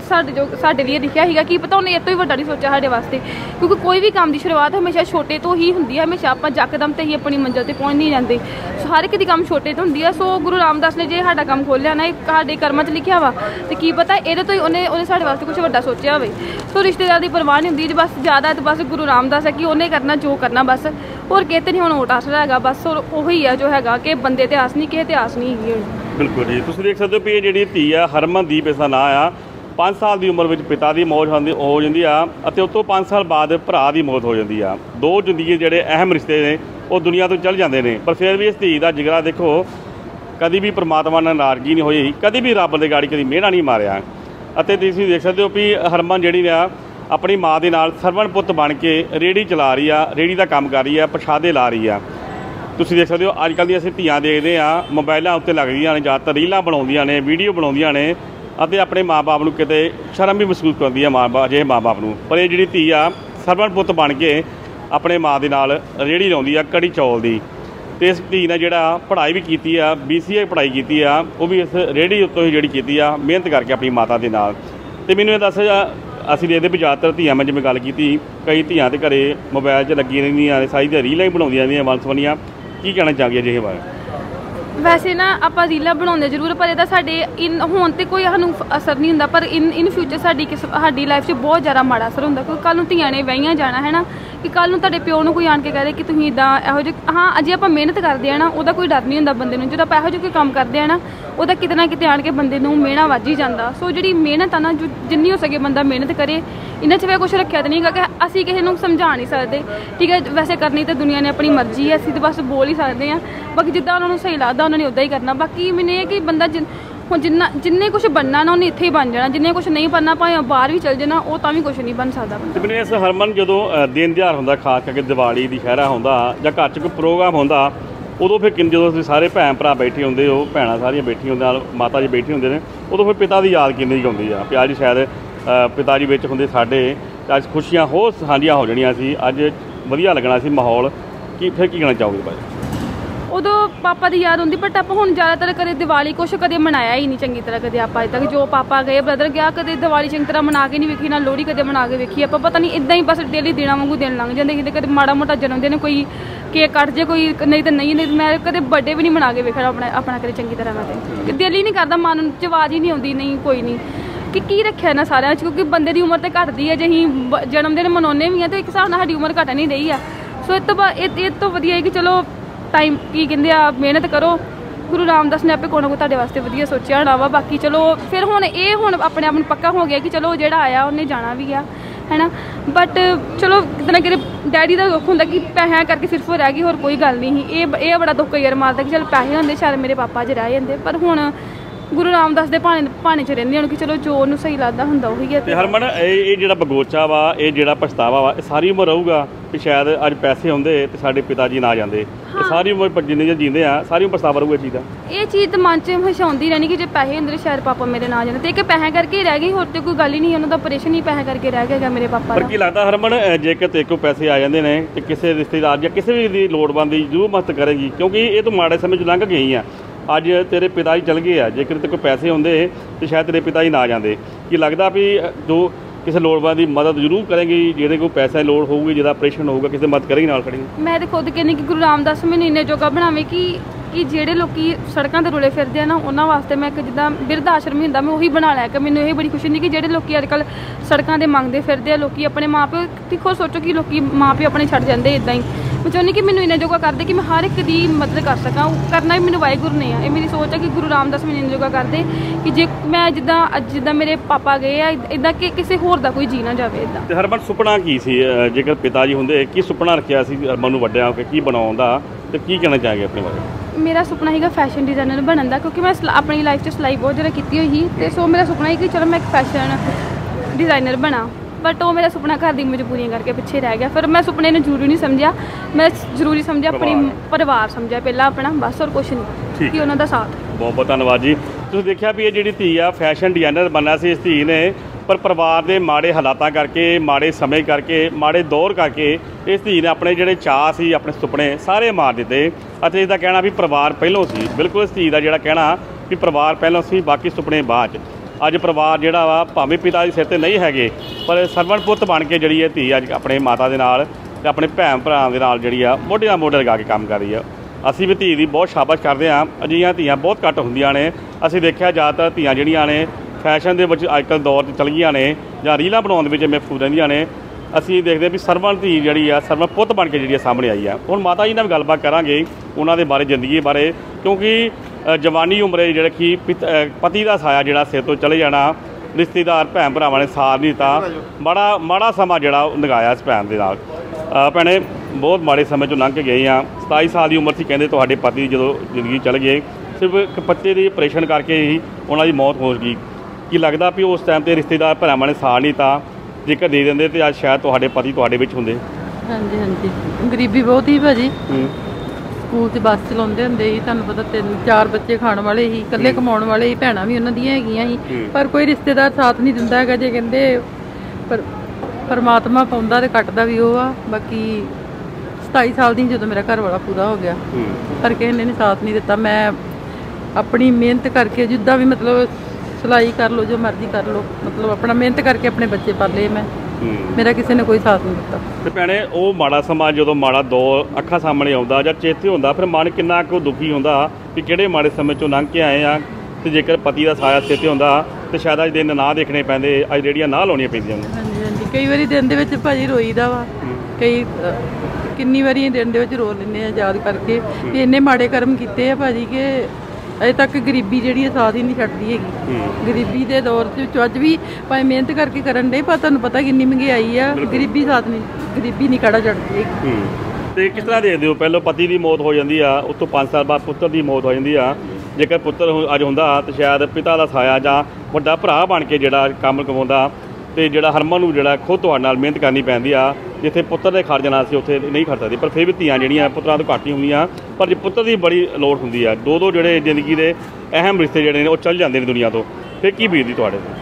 ਸਾਡੇ ਲਈ ਲਿਖਿਆ ਸੀਗਾ, ਕੀ ਪਤਾ ਉਹਨੇ ਇਹ ਤੋਂ ਹੀ ਵੱਡਾ ਨਹੀਂ ਸੋਚਿਆ ਸਾਡੇ ਵਾਸਤੇ। ਕਿਉਂਕਿ ਕੋਈ ਵੀ ਕੰਮ ਦੀ ਸ਼ੁਰੂਆਤ ਹਮੇਸ਼ਾ ਛੋਟੇ ਤੋਂ ਹੀ ਹੁੰਦੀ ਹੈ। ਹਮੇਸ਼ਾ ਆਪਾਂ ਯਕਦਮ ਤੇ ਹੀ ਆਪਣੀ ਮੰਜ਼ਿਲ ਤੇ ਪਹੁੰਚ ਨਹੀਂ ਜਾਂਦੇ। ਹਰ ਇੱਕ ਦੀ ਕੰਮ ਛੋਟੇ ਤੋਂ ਹੁੰਦੀ ਆ। ਸੋ ਗੁਰੂ ਰਾਮਦਾਸ ਨੇ ਜੇ ਸਾਡਾ ਕੰਮ ਖੋਲ੍ਹਿਆ ਨਾ, ਸਾਡੇ ਕਰਮਾਂ 'ਚ ਲਿਖਿਆ ਵਾ, ਤੇ ਕੀ ਪਤਾ ਇਹਦੇ ਤੋਂ ਹੀ ਉਹਨੇ ਸਾਡੇ ਵਾਸਤੇ ਕੁਝ ਵੱਡਾ ਸੋਚਿਆ ਹੋਵੇ। ਸੋ ਰਿਸ਼ਤੇਦਾਰ ਦੀ ਪਰਵਾਹ ਨਹੀਂ ਹੁੰਦੀ ਜੀ, ਬਸ ਜ਼ਿਆਦਾ ਤਾਂ ਬਸ ਗੁਰੂ ਰਾਮਦਾਸ ਹੈ ਕਿ ਉਹਨੇ ਕਰਨਾ ਜੋ ਕਰਨਾ, ਬਸ ਹੋਰ ਕਿਤੇ ਨਹੀਂ ਹੁਣ ਓਟ ਆਸਰਾ ਹੈਗਾ। ਬਸ ਉਹੀ ਆ ਜੋ ਹੈਗਾ ਕਿ ਬੰਦੇ ਤੇ ਆਸ ਨਹੀਂ, ਕਿਸੇ ਤੇ ਆਸ ਨਹੀਂ ਹੈਗੀ। ਬਿਲਕੁਲ ਜੀ, ਤੁਸੀਂ ਦੇਖ ਸਕਦੇ ਹੋ ਵੀ ਇਹ ਜਿਹੜੀ ਧੀ ਆ ਹਰਮਨਦੀਪ, ਇਸ ਦਾ ਨਾਂ ਆ, 5 ਸਾਲ ਦੀ ਉਮਰ ਵਿੱਚ ਪਿਤਾ ਦੀ ਮੌਤ ਹੋ ਜਾਂਦੀ ਆ, ਅਤੇ ਉਸ ਤੋਂ 5 ਸਾਲ ਬਾਅਦ ਭਰਾ ਦੀ ਮੌਤ ਹੋ ਜਾਂਦੀ ਆ। ਦੋ ਜ਼ਿੰਦਗੀ ਜਿਹੜੇ ਅਹਿਮ ਰਿਸ਼ਤੇ ਨੇ ਉਹ ਦੁਨੀਆ ਤੋਂ ਚੱਲ ਜਾਂਦੇ ਨੇ, ਪਰ ਫਿਰ ਵੀ ਇਸ ਧੀ ਦਾ ਜਿਗਰਾ ਦੇਖੋ, ਕਦੀ ਵੀ ਪਰਮਾਤਮਾ ਨਾਲ ਨਾਰਾਜ਼ਗੀ ਨਹੀਂ ਹੋਈ, ਕਦੀ ਵੀ ਰੱਬ ਦੇ ਗਾੜੀ ਕਦੀ ਮਿਹਣਾ ਨਹੀਂ ਮਾਰਿਆ। ਅਤੇ ਤੁਸੀਂ ਦੇਖ ਸਕਦੇ ਹੋ ਵੀ ਹਰਮਨ ਜਿਹੜੀ ਆ ਆਪਣੀ ਮਾਂ ਦੇ ਨਾਲ ਸਰਵਣ ਪੁੱਤ ਬਣ ਕੇ ਰੇਹੜੀ ਚਲਾ ਰਹੀ ਆ, ਰੇਹੜੀ ਦਾ ਕੰਮ ਕਰ ਰਹੀ ਆ, ਪ੍ਰਸ਼ਾਦੇ ਲਾ ਰਹੀ ਆ। ਤੁਸੀਂ ਦੇਖ ਸਕਦੇ ਹੋ ਅੱਜ ਕੱਲ੍ਹ ਦੀਆਂ ਅਸੀਂ ਧੀਆਂ ਦੇਖਦੇ ਹਾਂ ਮੋਬਾਈਲਾਂ ਉੱਤੇ ਲੱਗਦੀਆਂ ਨੇ, ਜ਼ਿਆਦਾਤਰ ਰੀਲਾਂ ਬਣਾਉਂਦੀਆਂ ਨੇ, ਵੀਡੀਓ ਬਣਾਉਂਦੀਆਂ ਨੇ ਅਤੇ ਆਪਣੇ ਮਾਂ-ਬਾਪ ਨੂੰ ਕਿਤੇ ਸ਼ਰਮ ਵੀ ਮਹਿਸੂਸ ਕਰਦੀ ਆ ਅਜਿਹੇ ਮਾਂ-ਬਾਪ ਨੂੰ। ਪਰ ਇਹ ਜਿਹੜੀ ਧੀ ਆ ਸਰਵਣ ਪੁੱਤ ਬਣ ਕੇ ਆਪਣੇ ਮਾਂ ਦੇ ਨਾਲ ਰੇਹੜੀ ਲਾਉਂਦੀ ਆ ਕੜੀ ਚੌਲ ਦੀ। ਅਤੇ ਇਸ ਧੀ ਨੇ ਜਿਹੜਾ ਪੜ੍ਹਾਈ ਵੀ ਕੀਤੀ ਆ, BCA ਪੜ੍ਹਾਈ ਕੀਤੀ ਆ, ਉਹ ਵੀ ਇਸ ਰੇਹੜੀ ਉੱਤੋਂ ਹੀ ਜਿਹੜੀ ਕੀਤੀ ਆ ਮਿਹਨਤ ਕਰਕੇ ਆਪਣੀ ਮਾਤਾ ਦੇ ਨਾਲ। ਅਤੇ ਮੈਨੂੰ ਇਹ ਦੱਸ ਅਸੀਂ ਦੇਖਦੇ ਵੀ ਜ਼ਿਆਦਾਤਰ ਧੀਆਂ, ਮੈਂ ਜਿਵੇਂ ਗੱਲ ਕੀਤੀ, ਕਈ ਧੀਆਂ ਦੇ ਘਰੇ ਮੋਬਾਈਲ 'ਚ ਲੱਗੀਆਂ ਰਹਿੰਦੀਆਂ ਨੇ, ਸਾਰੀ ਰੀਲਾਂ ਹੀ ਬਣਾਉਂਦੀਆਂ ਰਹਿੰਦੀਆਂ ਵੰਨ-ਸਵੰਨੀਆਂ। ਕੀ ਕਹਿਣਾ ਚਾਹੁੰਦੀ ਅਜਿਹੇ ਬਾਰੇ? ਵੈਸੇ ਨਾ ਆਪਾਂ ਰੀਲਾਂ ਬਣਾਉਂਦੇ ਜ਼ਰੂਰ, ਪਰ ਇਹਦਾ ਸਾਡੇ ਹੁਣ ਤੇ ਕੋਈ ਸਾਨੂੰ ਅਸਰ ਨਹੀਂ ਹੁੰਦਾ, ਪਰ ਇਨ ਫਿਊਚਰ ਸਾਡੀ ਲਾਈਫ 'ਚ ਬਹੁਤ ਜ਼ਿਆਦਾ ਮਾੜਾ ਅਸਰ ਹੁੰਦਾ। ਕਿਉਂਕਿ ਕੱਲ੍ਹ ਨੂੰ ਧੀਆਂ ਨੇ ਵਿਆਹੀਆਂ ਜਾਣਾ ਹੈ ਨਾ, ਕਿ ਕੱਲ੍ਹ ਨੂੰ ਤੁਹਾਡੇ ਪਿਓ ਨੂੰ ਕੋਈ ਆਣ ਕੇ ਕਹੇ ਕਿ ਤੁਸੀਂ ਇੱਦਾਂ ਇਹੋ ਜਿਹੇ। ਹਾਂ, ਅਜੇ ਆਪਾਂ ਮਿਹਨਤ ਕਰਦੇ ਆ ਨਾ, ਉਹਦਾ ਕੋਈ ਡਰ ਨਹੀਂ ਹੁੰਦਾ ਬੰਦੇ ਨੂੰ। ਜਦੋਂ ਆਪਾਂ ਇਹੋ ਜਿਹੇ ਕੋਈ ਕੰਮ ਕਰਦੇ ਆ ਨਾ, ਉਹਦਾ ਕਿਤੇ ਨਾ ਕਿਤੇ ਆਣ ਕੇ ਬੰਦੇ ਨੂੰ ਮਿਹਣਾ ਵੱਜ ਹੀ ਜਾਂਦਾ। ਸੋ ਜਿਹੜੀ ਮਿਹਨਤ ਆ ਨਾ, ਜਿੰਨੀ ਹੋ ਸਕੇ ਬੰਦਾ ਮਿਹਨਤ ਕਰੇ। ਇਹਨਾਂ 'ਚ ਵੀ ਕੁਛ ਰੱਖਿਆ ਤਾਂ ਨਹੀਂ ਹੈਗਾ ਕਿ ਅਸੀਂ ਕਿਸੇ ਨੂੰ ਸਮਝਾ ਨਹੀਂ ਸਕਦੇ, ਠੀਕ ਹੈ। ਵੈਸੇ ਕਰਨੀ ਤਾਂ ਦੁਨੀਆ ਨੇ ਆਪਣੀ ਮਰਜ਼ੀ ਹੈ, ਅਸੀਂ ਤਾਂ ਬਸ ਬੋਲ ਹੀ ਸਕਦੇ ਹਾਂ। ਬਾਕੀ ਜਿੱਦਾਂ ਉਹਨਾਂ ਨੂੰ ਸਹੀ ਲੱਗਦਾ ਉਹਨਾਂ ਨੇ ਉੱਦਾਂ ਹੀ ਕਰਨਾ। ਬਾਕੀ ਮੈਨੂੰ ਇਹ ਕਿ ਬੰਦਾ ਹੁਣ ਜਿੰਨੇ ਕੁਛ ਬਣਨਾ ਨਾ ਉਹਨੇ ਇੱਥੇ ਹੀ ਬਣ ਜਾਣਾ, ਜਿੰਨੇ ਕੁਛ ਨਹੀਂ ਬਣਨਾ ਭਾਵੇਂ ਬਾਹਰ ਵੀ ਚੱਲ ਜਾਣਾ, ਉਹ ਤਾਂ ਵੀ ਕੁਛ ਨਹੀਂ ਬਣ ਸਕਦਾ ਬੰਦਾ। ਮੈਨੂੰ ਇਸ ਹਰਮਨ ਜਦੋਂ ਦਿਨ ਤਿਉਹਾਰ ਹੁੰਦਾ, ਖਾਸ ਕਰਕੇ ਦੀਵਾਲੀ, ਦੁਸ਼ਹਿਰਾ ਹੁੰਦਾ ਜਾਂ ਘਰ 'ਚ ਕੋਈ ਪ੍ਰੋਗਰਾਮ ਹੁੰਦਾ, ਉਦੋਂ ਫਿਰ ਜਦੋਂ ਤੁਸੀਂ ਸਾਰੇ ਭੈਣ ਭਰਾ ਬੈਠੇ ਹੁੰਦੇ ਹੋ, ਭੈਣਾਂ ਸਾਰੀਆਂ ਬੈਠੀਆਂ ਹੁੰਦੇ ਨਾਲ ਮਾਤਾ ਜੀ ਬੈਠੇ ਹੁੰਦੇ ਨੇ, ਉਦੋਂ ਫਿਰ ਪਿਤਾ ਦੀ ਯਾਦ ਕਿੰਨੀ ਕੁ ਆਉਂਦੀ ਆ ਵੀ ਅੱਜ ਸ਼ਾਇਦ ਪਿਤਾ ਜੀ ਵਿੱਚ ਹੁੰਦੇ ਸਾਡੇ, ਅੱਜ ਖੁਸ਼ੀਆਂ ਹੋਰ ਸਾਂਝੀਆਂ ਹੋ ਜਾਣੀਆਂ ਸੀ, ਅੱਜ ਵਧੀਆ ਲੱਗਣਾ ਸੀ ਮਾਹੌਲ। ਕੀ ਕਹਿਣਾ ਚਾਹੋਗੇ ਭਾਈ? ਉਦੋਂ ਪਾਪਾ ਦੀ ਯਾਦ ਹੁੰਦੀ, ਬਟ ਆਪਾਂ ਹੁਣ ਜ਼ਿਆਦਾਤਰ ਕਦੇ ਦੀਵਾਲੀ ਕੁਛ ਕਦੇ ਮਨਾਇਆ ਹੀ ਨਹੀਂ ਚੰਗੀ ਤਰ੍ਹਾਂ। ਕਦੇ ਆਪਾਂ ਅਜੇ ਤੱਕ ਜੋ ਪਾਪਾ ਗਏ, ਬ੍ਰਦਰ ਗਿਆ, ਕਦੇ ਦੀਵਾਲੀ ਚੰਗੀ ਤਰ੍ਹਾਂ ਮਨਾ ਕੇ ਨਹੀਂ ਵੇਖੀ, ਨਾ ਲੋਹੜੀ ਕਦੇ ਮਨਾ ਕੇ ਵੇਖੀ ਆਪਾਂ। ਪਤਾ ਨਹੀਂ ਇੱਦਾਂ ਹੀ ਬਸ ਡੇਲੀ ਦਿਨਾਂ ਵਾਂਗੂ ਦਿਨ ਲੰਘ ਜਾਂਦੇ। ਕਿਤੇ ਕਦੇ ਮਾੜਾ ਮੋਟਾ ਜਨਮ ਦਿਨ ਕੋਈ ਕੇਕ ਕੱਟ ਜੇ ਕੋਈ, ਨਹੀਂ ਤਾਂ ਨਹੀਂ। ਮੈਂ ਕਦੇ ਬਰਥਡੇ ਵੀ ਨਹੀਂ ਮਨਾ ਕੇ ਵੇਖਣਾ ਆਪਣਾ ਕਦੇ ਚੰਗੀ ਤਰ੍ਹਾਂ। ਮੈਂ ਤੇ ਦਿਲ ਹੀ ਨਹੀਂ ਕਰਦਾ, ਮਨ ਨੂੰ ਆਵਾਜ਼ ਹੀ ਨਹੀਂ ਆਉਂਦੀ, ਨਹੀਂ ਕੋਈ ਨਹੀਂ ਕਿ ਕੀ ਰੱਖਿਆ ਨਾ ਸਾਰਿਆਂ 'ਚ। ਕਿਉਂਕਿ ਬੰਦੇ ਦੀ ਉਮਰ ਤਾਂ ਘੱਟਦੀ ਹੈ, ਜੇ ਅਸੀਂ ਜਨਮ ਦਿਨ ਮਨਾਉਂਦੇ ਵੀ ਹਾਂ ਤਾਂ ਇੱਕ ਹਿਸਾਬ ਨਾਲ ਸਾਡੀ ਉਮਰ ਘੱਟ ਨਹੀਂ ਰਹੀ ਆ। ਸੋ ਇਹ ਤੋਂ ਵਧੀਆ ਹੈ ਕਿ ਚਲੋ ਟਾਈਮ ਕੀ ਕਹਿੰਦੇ ਆ, ਮਿਹਨਤ ਕਰੋ। ਗੁਰੂ ਰਾਮਦਾਸ ਨੇ ਆਪੇ ਕੋਈ ਨਾ ਕੋਈ ਤੁਹਾਡੇ ਵਾਸਤੇ ਵਧੀਆ ਸੋਚਿਆ ਹੋਣਾ ਵਾ। ਬਾਕੀ ਚਲੋ ਫਿਰ ਹੁਣ ਆਪਣੇ ਆਪ ਨੂੰ ਪੱਕਾ ਹੋ ਗਿਆ ਕਿ ਚਲੋ ਜਿਹੜਾ ਆਇਆ ਉਹਨੇ ਜਾਣਾ ਵੀ ਆ, ਹੈ ਨਾ। ਬਟ ਚਲੋ ਕਿਤੇ ਨਾ ਕਿਤੇ ਡੈਡੀ ਦਾ ਦੁੱਖ ਹੁੰਦਾ ਕਿ ਪੈਸਿਆਂ ਕਰਕੇ ਸਿਰਫ ਰਹਿ ਗਈ, ਹੋਰ ਕੋਈ ਗੱਲ ਨਹੀਂ ਸੀ। ਇਹ ਬੜਾ ਦੁੱਖ ਯਾਰ ਮਾਰਦਾ ਕਿ ਚਲ ਪੈਸੇ ਹੁੰਦੇ ਸ਼ਾਇਦ ਮੇਰੇ ਪਾਪਾ 'ਚ ਰਹਿ ਜਾਂਦੇ। ਪਰ ਹੁਣ ਗੁਰੂ ਰਾਮਦਾਸ ਦੇ ਭਾਣੇ 'ਚ ਰਹਿੰਦੇ ਹੁਣ ਕਿ ਚਲੋ ਜੋ ਉਹਨੂੰ ਸਹੀ ਲੱਗਦਾ ਹੁੰਦਾ ਉਹੀ ਹੈ। ਤੇ ਹਰਮਨ, ਇਹ ਜਿਹੜਾ ਬਗੋਚਾ ਵਾ, ਇਹ ਜਿਹੜਾ ਪਛਤਾਵਾ ਵਾ, ਇਹ ਸਾਰੀ ਉਮਰ ਰਹੂਗਾ ਕਿ ਸ਼ਾਇਦ ਅੱਜ ਪੈਸੇ ਹੁੰਦੇ ਤੇ ਸਾਡੇ ਪਿਤਾ ਜੀ ਨਾ ਜਾਂਦੇ। ਇਹ ਸਾਰੀ ਉਮਰ ਜਿੰਨੇ ਜੇ ਜੀਂਦੇ ਆ, ਸਾਰੀ ਉਮਰ ਪਛਤਾਵਾ ਰਹੂਗਾ ਇਹ ਚੀਜ਼ ਦਾ। ਇਹ ਚੀਜ਼ ਤਾਂ ਮਨ 'ਚ ਹਮੇਸ਼ਾ ਆਉਂਦੀ ਰਹਿਣੀ ਕਿ ਜੇ ਪੈਸੇ ਹੁੰਦੇ ਸ਼ਾਇਦ ਪਾਪਾ ਮੇਰੇ ਨਾ ਜਾਂਦੇ। ਤੇ ਇੱਕ ਪੈਸੇ ਕਰਕੇ ਹੀ ਰਹਿ ਗਈ, ਹੋਰ ਤੇ ਕੋਈ ਗੱਲ ਹੀ ਨਹੀਂ। ਉਹਨਾਂ ਦਾ ਆਪਰੇਸ਼ਨ ਹੀ ਪੈਸੇ ਕਰਕੇ ਰਹਿ ਗਿਆ ਮੇਰੇ ਪਾਪਾ ਦਾ। ਪਰ ਕੀ ਲੱਗਦਾ ਹਰਮਨ, ਜੇਕਰ ਤੇਰੇ ਕੋਲ ਪੈਸੇ ਆ ਜਾਂਦੇ ਨੇ ਤੇ ਕਿਸੇ ਰਿਸ਼ਤੇਦਾਰ ਜਾਂ ਕਿਸੇ ਵੀ ਦੀ ਲੋੜਵੰਦ ਦੀ ਜ਼ਰੂਰ ਮਦਦ ਕਰੇਗੀ, ਕਿਉਂਕਿ ਇਹ ਤਾਂ ਮਾੜੇ ਸਮੇਂ 'ਚ ਲੰਘ ਗਈ ਆ। ਅੱਜ ਤੇਰੇ ਪਿਤਾ ਜੀ ਚਲ ਗਏ ਆ, ਜੇਕਰ ਤੇਰੇ ਕੋਲ ਪੈਸੇ ਹੁੰਦੇ ਤਾਂ ਸ਼ਾਇਦ ਤੇਰੇ ਪਿਤਾ ਜੀ ਨਾ ਜਾਂਦੇ। ਕੀ ਲੱਗਦਾ ਵੀ ਜੋ ਕਿਸੇ ਲੋੜਵੰਦ ਦੀ ਮਦਦ ਜ਼ਰੂਰ ਕਰੇਗੀ, ਜਿਹਦੇ ਕੋਲ ਪੈਸਾ ਦੀ ਲੋੜ ਹੋਊਗੀ, ਜਿਹਦਾ ਆਪਰੇਸ਼ਨ ਹੋਊਗਾ, ਕਿਸੇ ਮਦਦ ਕਰੇਗੀ ਨਾਲ ਖੜੀ? ਮੈਂ ਤਾਂ ਖੁਦ ਕਹਿੰਦੀ ਕਿ ਗੁਰੂ ਰਾਮਦਾਸ ਮੈਨੂੰ ਇੰਨੇ ਜੋਗਾ ਬਣਾਵੇ ਕਿ ਜਿਹੜੇ ਲੋਕੀ ਸੜਕਾਂ 'ਤੇ ਰੁਲੇ ਫਿਰਦੇ ਆ ਨਾ, ਉਹਨਾਂ ਵਾਸਤੇ ਮੈਂ ਇੱਕ ਜਿੱਦਾਂ ਬਿਰਧ ਆਸ਼ਰਮ ਹੁੰਦਾ ਮੈਂ ਉਹੀ ਬਣਾ ਲਿਆ। ਕਿ ਮੈਨੂੰ ਇਹ ਬੜੀ ਖੁਸ਼ੀ ਹੁੰਦੀ ਕਿ ਜਿਹੜੇ ਲੋਕੀ ਅੱਜ ਕੱਲ੍ਹ ਸੜਕਾਂ 'ਤੇ ਮੰਗਦੇ ਫਿਰਦੇ ਆ, ਲੋਕੀ ਆਪਣੇ ਮਾਂ ਪਿਓ, ਦੇਖੋ ਸੋਚੋ ਕਿ ਲੋਕੀ ਮਾਂ ਪਿਓ ਆਪਣੇ ਛੱਡ ਜਾਂਦੇ ਇੱਦਾਂ ਹੀ। ਮੈਂ ਚਾਹੁੰਦੀ ਕਿ ਮੈਨੂੰ ਇੰਨਾ ਜੋਗਾ ਕਰਦੇ ਕਿ ਮੈਂ ਹਰ ਇੱਕ ਦੀ ਮਦਦ ਕਰ ਸਕਾਂ। ਕਰਨਾ ਵੀ ਮੈਨੂੰ ਵਾਹਿਗੁਰੂ ਨੇ ਆ। ਇਹ ਮੇਰੀ ਸੋਚ ਹੈ ਕਿ ਗੁਰੂ ਰਾਮਦਾਸ ਮੈਨੂੰ ਇੰਨਾ ਜੋਗਾ ਕਰਦੇ ਕਿ ਜੇ ਮੈਂ ਜਿੱਦਾਂ ਮੇਰੇ ਪਾਪਾ ਗਏ ਆ, ਇੱਦਾਂ ਕਿ ਕਿਸੇ ਹੋਰ ਦਾ ਕੋਈ ਜੀ ਨਾ ਜਾਵੇ ਇੱਦਾਂ। ਤੇ ਹਰਮਨ, ਸੁਪਨਾ ਕੀ ਸੀ ਜੇਕਰ ਪਿਤਾ ਜੀ ਹੁੰਦੇ? ਕੀ ਸੁਪਨਾ ਰੱਖਿਆ ਸੀ ਹਰਮਨ ਨੂੰ ਵੱਡਿਆਂ ਹੋ ਕੇ ਕੀ ਬਣਾਉਣ ਦਾ, ਤੇ ਕੀ ਕਹਿਣਾ ਚਾਹਾਂਗੇ ਆਪਣੇ ਬਾਰੇ? ਮੇਰਾ ਸੁਪਨਾ ਸੀਗਾ ਫੈਸ਼ਨ ਡਿਜ਼ਾਈਨਰ ਬਣਨ ਦਾ, ਕਿਉਂਕਿ ਮੈਂ ਆਪਣੀ ਲਾਈਫ 'ਚ ਸਿਲਾਈ ਬਹੁਤ ਜ਼ਿਆਦਾ ਕੀਤੀ ਹੋਈ ਸੀ। ਤੇ ਸੋ ਮੇਰਾ ਸੁਪਨਾ ਸੀ ਕਿ ਚਲੋ ਮੈਂ ਇੱਕ ਫੈਸ਼ਨ ਡਿਜ਼ਾਈਨਰ ਬਣਾ। ਬਟ ਉਹ ਮੇਰਾ ਸੁਪਨਾ ਘਰ ਦੀ ਮਜਬੂਰੀਆਂ ਕਰਕੇ ਪਿੱਛੇ ਰਹਿ ਗਿਆ। ਫਿਰ ਮੈਂ ਸੁਪਨੇ ਨੂੰ ਜ਼ਰੂਰੀ ਨਹੀਂ ਸਮਝਿਆ, ਮੈਂ ਜ਼ਰੂਰੀ ਸਮਝਿਆ ਆਪਣੀ ਪਰਿਵਾਰ ਸਮਝਿਆ ਪਹਿਲਾਂ ਆਪਣਾ, ਬਸ ਹੋਰ ਕੁਛ ਨਹੀਂ, ਕਿ ਉਹਨਾਂ ਦਾ ਸਾਥ। ਬਹੁਤ ਬਹੁਤ ਧੰਨਵਾਦ ਜੀ। ਤੁਸੀਂ ਦੇਖਿਆ ਵੀ ਇਹ ਜਿਹੜੀ ਧੀ ਆ ਫੈਸ਼ਨ ਡਿਜ਼ਾਈਨਰ ਬਣਨਾ ਸੀ ਇਸ ਧੀ ਨੇ, ਪਰ ਪਰਿਵਾਰ ਦੇ ਮਾੜੇ ਹਾਲਾਤਾਂ ਕਰਕੇ, ਮਾੜੇ ਸਮੇਂ ਕਰਕੇ, ਮਾੜੇ ਦੌਰ ਕਰਕੇ ਇਸ ਧੀ ਨੇ ਆਪਣੇ ਜਿਹੜੇ ਚਾਅ ਸੀ, ਆਪਣੇ ਸੁਪਨੇ ਸਾਰੇ ਮਾਰ ਦਿੱਤੇ। ਅਤੇ ਇਸ ਦਾ ਕਹਿਣਾ ਵੀ ਪਰਿਵਾਰ ਪਹਿਲੋਂ ਸੀ। ਬਿਲਕੁਲ ਇਸ ਧੀ ਦਾ ਜਿਹੜਾ ਕਹਿਣਾ ਵੀ ਪਰਿਵਾਰ ਪਹਿਲੋਂ ਸੀ, ਬਾਕੀ ਸੁਪਨੇ ਬਾਅਦ 'ਚ। ਅੱਜ ਪਰਿਵਾਰ ਜਿਹੜਾ ਵਾ ਭਾਵੇਂ ਪਿਤਾ ਦੇ ਸਿਰ 'ਤੇ ਨਹੀਂ ਹੈਗੇ, ਪਰ ਸਰਵਣ ਪੁੱਤ ਬਣ ਕੇ ਜਿਹੜੀ ਇਹ ਧੀ ਅੱਜ ਆਪਣੇ ਮਾਤਾ ਦੇ ਨਾਲ ਅਤੇ ਆਪਣੇ ਭੈਣ ਭਰਾ ਦੇ ਨਾਲ ਜਿਹੜੀ ਆ ਮੋਢੇ ਨਾਲ ਮੋਢੇ ਲਗਾ ਕੇ ਕੰਮ ਕਰ ਰਹੀ ਆ। ਅਸੀਂ ਵੀ ਧੀ ਦੀ ਬਹੁਤ ਸ਼ਾਬਾਸ਼ ਕਰਦੇ ਹਾਂ। ਅਜਿਹੀਆਂ ਧੀਆਂ ਬਹੁਤ ਘੱਟ ਹੁੰਦੀਆਂ ਨੇ। ਅਸੀਂ ਦੇਖਿਆ ਜ਼ਿਆਦਾਤਰ ਧੀਆਂ ਜਿਹੜੀਆਂ ਨੇ ਫੈਸ਼ਨ ਦੇ ਵਿੱਚ ਅੱਜ ਕੱਲ੍ਹ ਦੌਰ 'ਚ ਚੱਲ ਗਈਆਂ ਨੇ ਜਾਂ ਰੀਲਾਂ ਬਣਾਉਣ ਦੇ ਵਿੱਚ ਮਹਿਫੂਜ਼ ਰਹਿੰਦੀਆਂ ਨੇ। ਅਸੀਂ ਦੇਖਦੇ ਵੀ ਸਰਵਣ ਧੀ ਜਿਹੜੀ ਆ, ਸਰਵਣ ਪੁੱਤ ਬਣ ਕੇ ਜਿਹੜੀ ਸਾਹਮਣੇ ਆਈ ਆ। ਹੁਣ ਮਾਤਾ ਜੀ ਨਾਲ ਵੀ ਗੱਲਬਾਤ ਕਰਾਂਗੇ ਉਹਨਾਂ ਦੇ ਬਾਰੇ, ਜ਼ਿੰਦਗੀ ਬਾਰੇ, ਕਿਉਂਕਿ ਜਵਾਨੀ ਉਮਰੇ ਜਿਹੜਾ ਕਿ ਪਤੀ ਦਾ ਸਾਇਆ ਜਿਹੜਾ ਸਿਰ ਤੋਂ ਚਲੇ ਜਾਣਾ, ਰਿਸ਼ਤੇਦਾਰ ਭੈਣ ਭਰਾਵਾਂ ਨੇ ਸਾਥ ਨਹੀਂ ਦਿੱਤਾ, ਮਾੜਾ ਸਮਾਂ ਜਿਹੜਾ ਲੰਘਾਇਆ ਇਸ ਭੈਣ ਦੇ ਨਾਲ। ਭੈਣੇ, ਬਹੁਤ ਮਾੜੇ ਸਮੇਂ 'ਚੋਂ ਲੰਘ ਕੇ ਗਏ ਹਾਂ। 27 ਸਾਲ ਦੀ ਉਮਰ ਸੀ ਕਹਿੰਦੇ ਤੁਹਾਡੇ ਪਤੀ ਜਦੋਂ ਜ਼ਿੰਦਗੀ ਚਲੇ ਗਏ, ਸਿਰਫ ਇੱਕ ਬੱਚੇ ਦੀ ਆਪਰੇਸ਼ਨ ਕਰਕੇ ਹੀ ਉਹਨਾਂ ਦੀ ਮੌਤ ਹੋ ਗਈ। ਕੀ ਲੱਗਦਾ ਵੀ ਉਸ ਟਾਈਮ 'ਤੇ ਰਿਸ਼ਤੇਦਾਰ ਭਰਾਵਾਂ ਨੇ ਸਾਥ ਨਹੀਂ ਦਿੱਤਾ, ਜੇਕਰ ਦੇ ਦਿੰਦੇ ਤੇ ਅੱਜ ਸ਼ਾਇਦ ਤੁਹਾਡੇ ਪਤੀ ਤੁਹਾਡੇ ਵਿੱਚ ਹੁੰਦੇ। ਹਾਂਜੀ ਹਾਂਜੀ, ਗਰੀਬੀ ਬਹੁਤ ਹੀ ਭਾਜੀ। ਸਕੂਲ 'ਚ ਬੱਸ ਚਲਾਉਂਦੇ ਹੁੰਦੇ ਸੀ, ਤੁਹਾਨੂੰ ਪਤਾ 3-4 ਬੱਚੇ ਖਾਣ ਵਾਲੇ ਸੀ, ਇਕੱਲੇ ਕਮਾਉਣ ਵਾਲੇ ਸੀ, ਭੈਣਾਂ ਵੀ ਉਹਨਾਂ ਦੀਆਂ ਹੈਗੀਆਂ ਸੀ, ਪਰ ਕੋਈ ਰਿਸ਼ਤੇਦਾਰ ਸਾਥ ਨਹੀਂ ਦਿੰਦਾ ਹੈਗਾ। ਜੇ ਕਹਿੰਦੇ ਪਰ ਪਰਮਾਤਮਾ ਪਾਉਂਦਾ ਤੇ ਕੱਟਦਾ ਵੀ ਉਹ ਆ। ਬਾਕੀ 27 ਸਾਲ ਦੀ ਜਦੋਂ ਮੇਰਾ ਘਰ ਵਾਲਾ ਪੂਰਾ ਹੋ ਗਿਆ, ਪਰ ਕਿਸੇ ਨੇ ਸਾਥ ਨਹੀਂ ਦਿੱਤਾ। ਮੈਂ ਆਪਣੀ ਮਿਹਨਤ ਕਰਕੇ ਜਿੱਦਾਂ ਵੀ ਮਤਲਬ ਸਿਲਾਈ ਕਰ ਲਓ, ਜੋ ਮਰਜ਼ੀ ਕਰ ਲਓ, ਮਤਲਬ ਆਪਣਾ ਮਿਹਨਤ ਕਰਕੇ ਆਪਣੇ ਬੱਚੇ ਪਾਲੇ ਮੈਂ। ਮੇਰਾ ਕਿਸੇ ਨੇ ਕੋਈ ਸਾਥ ਨਹੀਂ ਦਿੱਤਾ। ਤੇ ਭੈਣੇ ਉਹ ਮਾੜਾ ਸਮਾਂ ਜਦੋਂ ਮਾੜਾ ਦੌਰ ਅੱਖਾਂ ਸਾਹਮਣੇ ਆਉਂਦਾ ਜਾਂ ਚੇਤੇ ਹੁੰਦਾ, ਫਿਰ ਮਨ ਕਿੰਨਾ ਕੁ ਦੁਖੀ ਹੁੰਦਾ ਕਿ ਕਿਹੜੇ ਮਾੜੇ ਸਮੇਂ ਚੋਂ ਲੰਘ ਕੇ ਆਏ ਆ। ਤੇ ਜੇਕਰ ਪਤੀ ਦਾ ਸਾਇਆ ਚੇਤੇ ਹੁੰਦਾ ਤੇ ਸ਼ਾਇਦ ਅੱਜ ਦਿਨ ਨਾ ਦੇਖਣੇ ਪੈਂਦੇ, ਅੱਜ ਜਿਹੜੀਆਂ ਨਾ ਲਾਉਣੀਆਂ ਪੈਂਦੀਆਂ ਨੇ। ਹਾਂਜੀ ਹਾਂਜੀ, ਕਈ ਵਾਰੀ ਦਿਨ ਦੇ ਵਿੱਚ ਭਾਜੀ ਰੋਈਦਾ ਵਾ। ਕਈ ਕਿੰਨੀ ਵਾਰੀ ਦਿਨ ਦੇ ਵਿੱਚ ਰੋ ਲੈਂਦੇ ਆ ਯਾਦ ਕਰਕੇ ਵੀ ਇੰਨੇ ਮਾੜੇ ਕਰਮ ਕੀਤੇ ਆ ਭਾਜੀ ਕਿ ਅਜੇ ਤੱਕ ਗਰੀਬੀ ਜਿਹੜੀ ਹੈ ਸਾਥ ਹੀ ਨਹੀਂ ਛੱਡਦੀ ਹੈਗੀ। ਗਰੀਬੀ ਦੇ ਦੌਰ ਦੇ ਵਿੱਚ ਅੱਜ ਵੀ ਭਾਵੇਂ ਮਿਹਨਤ ਕਰਕੇ ਕਰਨ ਦੇ, ਪਰ ਤੁਹਾਨੂੰ ਪਤਾ ਕਿੰਨੀ ਮਹਿੰਗਾਈ ਆ, ਗਰੀਬੀ ਸਾਥ ਨਹੀਂ, ਗਰੀਬੀ ਨਹੀਂ ਖੜਾ ਛੱਡਦੀ ਹੈਗੀ। ਤੇ ਕਿਸ ਤਰ੍ਹਾਂ ਦੇਖਦੇ ਹੋ, ਪਹਿਲਾਂ ਪਤੀ ਦੀ ਮੌਤ ਹੋ ਜਾਂਦੀ ਆ, ਉਸ ਤੋਂ 5 ਸਾਲ ਬਾਅਦ ਪੁੱਤਰ ਦੀ ਮੌਤ ਹੋ ਜਾਂਦੀ ਆ। ਜੇਕਰ ਪੁੱਤਰ ਅੱਜ ਹੁੰਦਾ ਤਾਂ ਸ਼ਾਇਦ ਪਿਤਾ ਦਾ ਸਾਇਆ ਜਾਂ ਵੱਡਾ ਭਰਾ ਬਣ ਕੇ ਜਿਹੜਾ ਕੰਮ ਕਮਾਉਂਦਾ, ਤੇ ਜਿਹੜਾ ਹਰਮਨ ਨੂੰ ਜਿਹੜਾ ਖੁਦ ਤੁਹਾਡੇ ਨਾਲ ਮਿਹਨਤ ਕਰਨੀ ਪੈਂਦੀ ਆ। ਜਿੱਥੇ ਪੁੱਤਰ ਦੇ ਖਰਚ ਜਾਣਾ ਸੀ ਉੱਥੇ ਨਹੀਂ ਖਰਚ ਸਕਦੀ, ਪਰ ਫਿਰ ਵੀ ਧੀਆਂ ਜਿਹੜੀਆਂ ਪੁੱਤਰਾਂ ਤੋਂ ਘੱਟ ਹੀ ਹੁੰਦੀਆਂ, ਪਰ ਜੇ ਪੁੱਤਰ ਦੀ ਬੜੀ ਲੋੜ ਹੁੰਦੀ ਆ। ਦੋ ਜਿਹੜੇ ਜ਼ਿੰਦਗੀ ਦੇ ਅਹਿਮ ਰਿਸ਼ਤੇ ਜਿਹੜੇ ਨੇ ਉਹ ਚੱਲ ਜਾਂਦੇ ਨੇ ਦੁਨੀਆ ਤੋਂ, ਫਿਰ ਕੀ ਬੀਤਦੀ ਤੁਹਾਡੇ ਤੋਂ?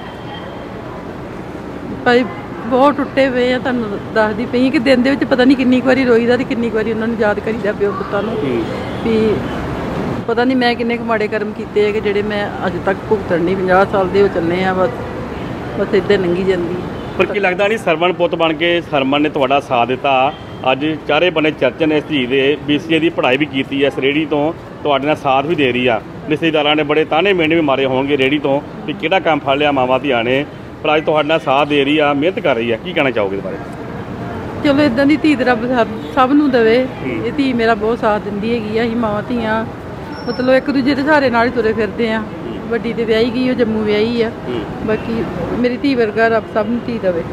ਭਾਈ ਬਹੁਤ ਟੁੱਟੇ ਹੋਏ ਆ, ਤੁਹਾਨੂੰ ਦੱਸਦੀ ਪਈ ਕਿ ਦਿਨ ਦੇ ਵਿੱਚ ਪਤਾ ਨਹੀਂ ਕਿੰਨੀ ਕੁ ਵਾਰੀ ਰੋਈਦਾ ਤੇ ਕਿੰਨੀ ਕੁ ਵਾਰੀ ਉਹਨਾਂ ਨੂੰ ਯਾਦ ਕਰੀਦਾ ਪਿਓ ਪੁੱਤਾਂ ਨੂੰ ਵੀ ਪਤਾ ਨਹੀਂ ਮੈਂ ਕਿੰਨੇ ਕੁ ਮਾੜੇ ਕਰਮ ਕੀਤੇ ਆ ਕਿ ਜਿਹੜੇ ਮੈਂ ਅੱਜ ਤੱਕ ਭੁਗਤਣ ਨਹੀਂ। 50 ਸਾਲ ਦੇ ਹੋ ਚੱਲੇ ਆ, ਬਸ ਇੱਦਾਂ ਲੰਘੀ ਜਾਂਦੀ। ਪਰ ਕੀ ਲੱਗਦਾ ਨਹੀਂ ਸਰਵਣ ਪੁੱਤ ਬਣ ਕੇ ਹਰਮਨ ਨੇ ਤੁਹਾਡਾ ਸਾਥ ਦਿੱਤਾ? ਅੱਜ ਚਾਰੇ ਬੰਨੇ ਚਰਚੇ ਨੇ ਇਸ ਧੀ ਦੇ, BCA ਦੀ ਪੜ੍ਹਾਈ ਵੀ ਕੀਤੀ ਹੈ, ਇਸ ਰੇਹੜੀ ਤੋਂ ਤੁਹਾਡੇ ਨਾਲ ਸਾਥ ਵੀ ਦੇ ਰਹੀ ਆ। ਰਿਸ਼ਤੇਦਾਰਾਂ ਨੇ ਬੜੇ ਤਾਨੇ ਮਿਹਣੇ ਵੀ ਮਾਰੇ ਹੋਣਗੇ ਰੇਹੜੀ ਤੋਂ ਕਿ ਕਿਹੜਾ ਕੰਮ ਫੜ ਲਿਆ ਮਾਵਾਂ ਧੀਆਂ ਨੇ, ਪਰ ਅੱਜ ਤੁਹਾਡੇ ਨਾਲ ਸਾਥ ਦੇ ਰਹੀ ਆ, ਮਿਹਨਤ ਕਰ ਰਹੀ ਆ। ਕੀ ਕਹਿਣਾ ਚਾਹੋਗੇ ਇਸ ਬਾਰੇ? ਚਲੋ ਇਦਾਂ ਦੀ ਧੀ ਰੱਬ ਸਭ ਨੂੰ ਦੇਵੇ। ਇਹ ਧੀ ਮੇਰਾ ਬਹੁਤ ਸਾਥ ਦਿੰਦੀ ਹੈਗੀ ਆ। ਅਸੀਂ ਮਾਵਾਂ ਧੀਆਂ ਮਤਲਬ ਇੱਕ ਦੂਜੇ ਦੇ ਸਹਾਰੇ ਨਾਲ ਹੀ ਤੁਰੇ ਫਿਰਦੇ ਆ। ਵੱਡੀ ਤੇ ਵਿਆਹੀ ਗਈ, ਉਹ ਜੰਮੂ ਵਿਆਹੀ ਆ। ਬਾਕੀ ਮੇਰੀ ਧੀ ਵਰਗਾ ਰੱਬ ਸਭ ਨੂੰ ਧੀ ਦੇਵੇ।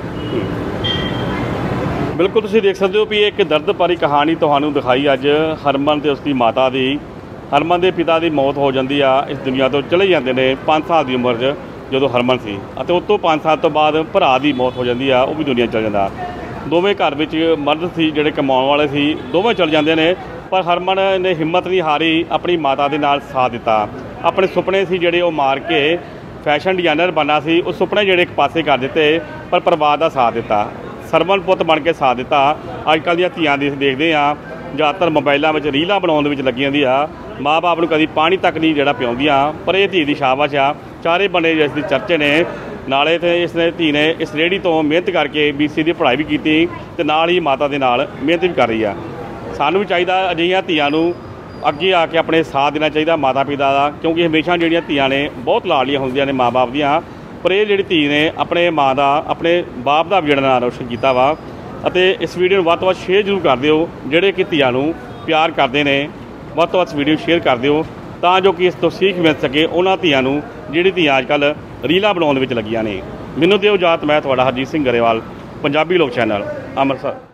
ਬਿਲਕੁਲ, ਤੁਸੀਂ ਦੇਖ ਸਕਦੇ ਹੋ ਵੀ ਇੱਕ ਦਰਦ ਭਰੀ ਕਹਾਣੀ ਤੁਹਾਨੂੰ ਦਿਖਾਈ ਅੱਜ ਹਰਮਨ ਤੇ ਉਸਦੀ ਮਾਤਾ ਦੀ। ਹਰਮਨ ਦੇ ਪਿਤਾ ਦੀ ਮੌਤ ਹੋ ਜਾਂਦੀ ਆ, ਇਸ ਦੁਨੀਆ ਤੋਂ ਚਲੇ ਜਾਂਦੇ ਨੇ 5 ਸਾਲ ਦੀ ਉਮਰ 'ਚ ਜਦੋਂ ਹਰਮਨ ਸੀ, ਅਤੇ ਉਸ ਤੋਂ 5 ਸਾਲ ਤੋਂ ਬਾਅਦ ਭਰਾ ਦੀ ਮੌਤ ਹੋ ਜਾਂਦੀ ਆ, ਉਹ ਵੀ ਦੁਨੀਆ ਚਲ ਜਾਂਦਾ। ਦੋਵੇਂ ਘਰ ਵਿੱਚ ਮਰਦ ਸੀ ਜਿਹੜੇ ਕਮਾਉਣ ਵਾਲੇ ਸੀ, ਦੋਵੇਂ ਚਲ ਜਾਂਦੇ ਨੇ, ਪਰ ਹਰਮਨ ਨੇ ਹਿੰਮਤ ਨਹੀਂ ਹਾਰੀ, ਆਪਣੀ ਮਾਤਾ ਦੇ ਨਾਲ ਸਾਥ ਦਿੱਤਾ। ਆਪਣੇ ਸੁਪਨੇ ਸੀ ਜਿਹੜੇ ਉਹ ਮਾਰ ਕੇ ਫੈਸ਼ਨ ਡਿਜ਼ਾਈਨਰ ਬਣਨਾ ਸੀ, ਉਹ ਸੁਪਨੇ ਜਿਹੜੇ ਇੱਕ ਪਾਸੇ ਕਰ ਦਿੱਤੇ, ਪਰ ਪਰਿਵਾਰ ਦਾ ਸਾਥ ਦਿੱਤਾ, ਸਰਵਣ ਪੁੱਤ ਬਣ ਕੇ ਸਾਥ ਦਿੱਤਾ। ਅੱਜ ਕੱਲ੍ਹ ਦੀਆਂ ਧੀਆਂ ਦੇਖਦੇ ਆ ਜ਼ਿਆਦਾਤਰ ਮੋਬਾਈਲਾਂ ਵਿੱਚ ਰੀਲਾਂ ਬਣਾਉਣ ਦੇ ਵਿੱਚ ਲੱਗੀਆਂ ਹੁੰਦੀਆਂ, ਮਾਂ ਬਾਪ ਨੂੰ ਕਦੀ ਪਾਣੀ ਤੱਕ ਨਹੀਂ ਜਿਹੜਾ ਪਿਆਉਂਦੀਆਂ। ਪਰ ਇਹ ਧੀ ਦੀ ਸ਼ਾਬਾਸ਼ ਆ, ਚਾਰੇ ਬੰਨੇ ਜਿਸ ਦੀ ਚਰਚੇ ਨੇ। ਨਾਲੇ ਤੇ ਇਸ ਨੇ ਧੀ ਨੇ ਇਸ ਰੇਹੜੀ ਤੋਂ ਮਿਹਨਤ ਕਰਕੇ BCA ਦੀ ਪੜ੍ਹਾਈ ਵੀ ਕੀਤੀ ਤੇ ਨਾਲ ਹੀ ਮਾਤਾ ਦੇ ਨਾਲ ਮਿਹਨਤ ਵੀ ਕਰ ਰਹੀ ਆ। ਸਾਨੂੰ ਵੀ ਚਾਹੀਦਾ ਅਜਿਹੀਆਂ ਧੀਆਂ ਨੂੰ ਅੱਗੇ ਆ ਕੇ ਆਪਣੇ ਸਾਥ ਦੇਣਾ ਚਾਹੀਦਾ ਮਾਤਾ ਪਿਤਾ ਦਾ, ਕਿਉਂਕਿ ਹਮੇਸ਼ਾ ਜਿਹੜੀਆਂ ਧੀਆਂ ਨੇ ਬਹੁਤ ਲਾਡਲੀਆਂ ਹੁੰਦੀਆਂ ਨੇ ਮਾਂ ਬਾਪ ਦੀਆਂ, ਪਰ ਇਹ ਜਿਹੜੀ ਧੀ ਨੇ ਆਪਣੇ ਮਾਂ ਦਾ ਆਪਣੇ ਬਾਪ ਦਾ ਵੀ ਜਿਹੜਾ ਨਾਂ ਰੋਸ਼ਨ ਕੀਤਾ ਵਾ। ਅਤੇ ਇਸ ਵੀਡੀਓ ਨੂੰ ਵੱਧ ਤੋਂ ਵੱਧ ਸ਼ੇਅਰ ਜ਼ਰੂਰ ਕਰ ਦਿਓ, ਜਿਹੜੇ ਕਿ ਧੀਆਂ ਨੂੰ ਪਿਆਰ ਕਰਦੇ ਨੇ, ਵੱਧ ਤੋਂ ਵੱਧ ਵੀਡੀਓ ਸ਼ੇਅਰ ਕਰ ਦਿਓ ਤਾਂ ਜੋ ਕਿ ਇਸ ਤੋਂ ਸੀਖ ਮਿਲ ਸਕੇ ਉਹਨਾਂ ਧੀਆਂ ਨੂੰ ਜਿਹੜੀ ਧੀਆਂ ਅੱਜ ਕੱਲ੍ਹ ਰੀਲਾਂ ਬਣਾਉਣ ਦੇ ਵਿੱਚ ਲੱਗੀਆਂ ਨੇ। ਮੈਨੂੰ ਦਿਓ ਇਜਾਜ਼ਤ, ਮੈਂ ਤੁਹਾਡਾ ਹਰਜੀਤ ਸਿੰਘ ਗਰੇਵਾਲ, ਪੰਜਾਬੀ ਲੋਕ ਚੈਨਲ, ਅੰਮ੍ਰਿਤਸਰ।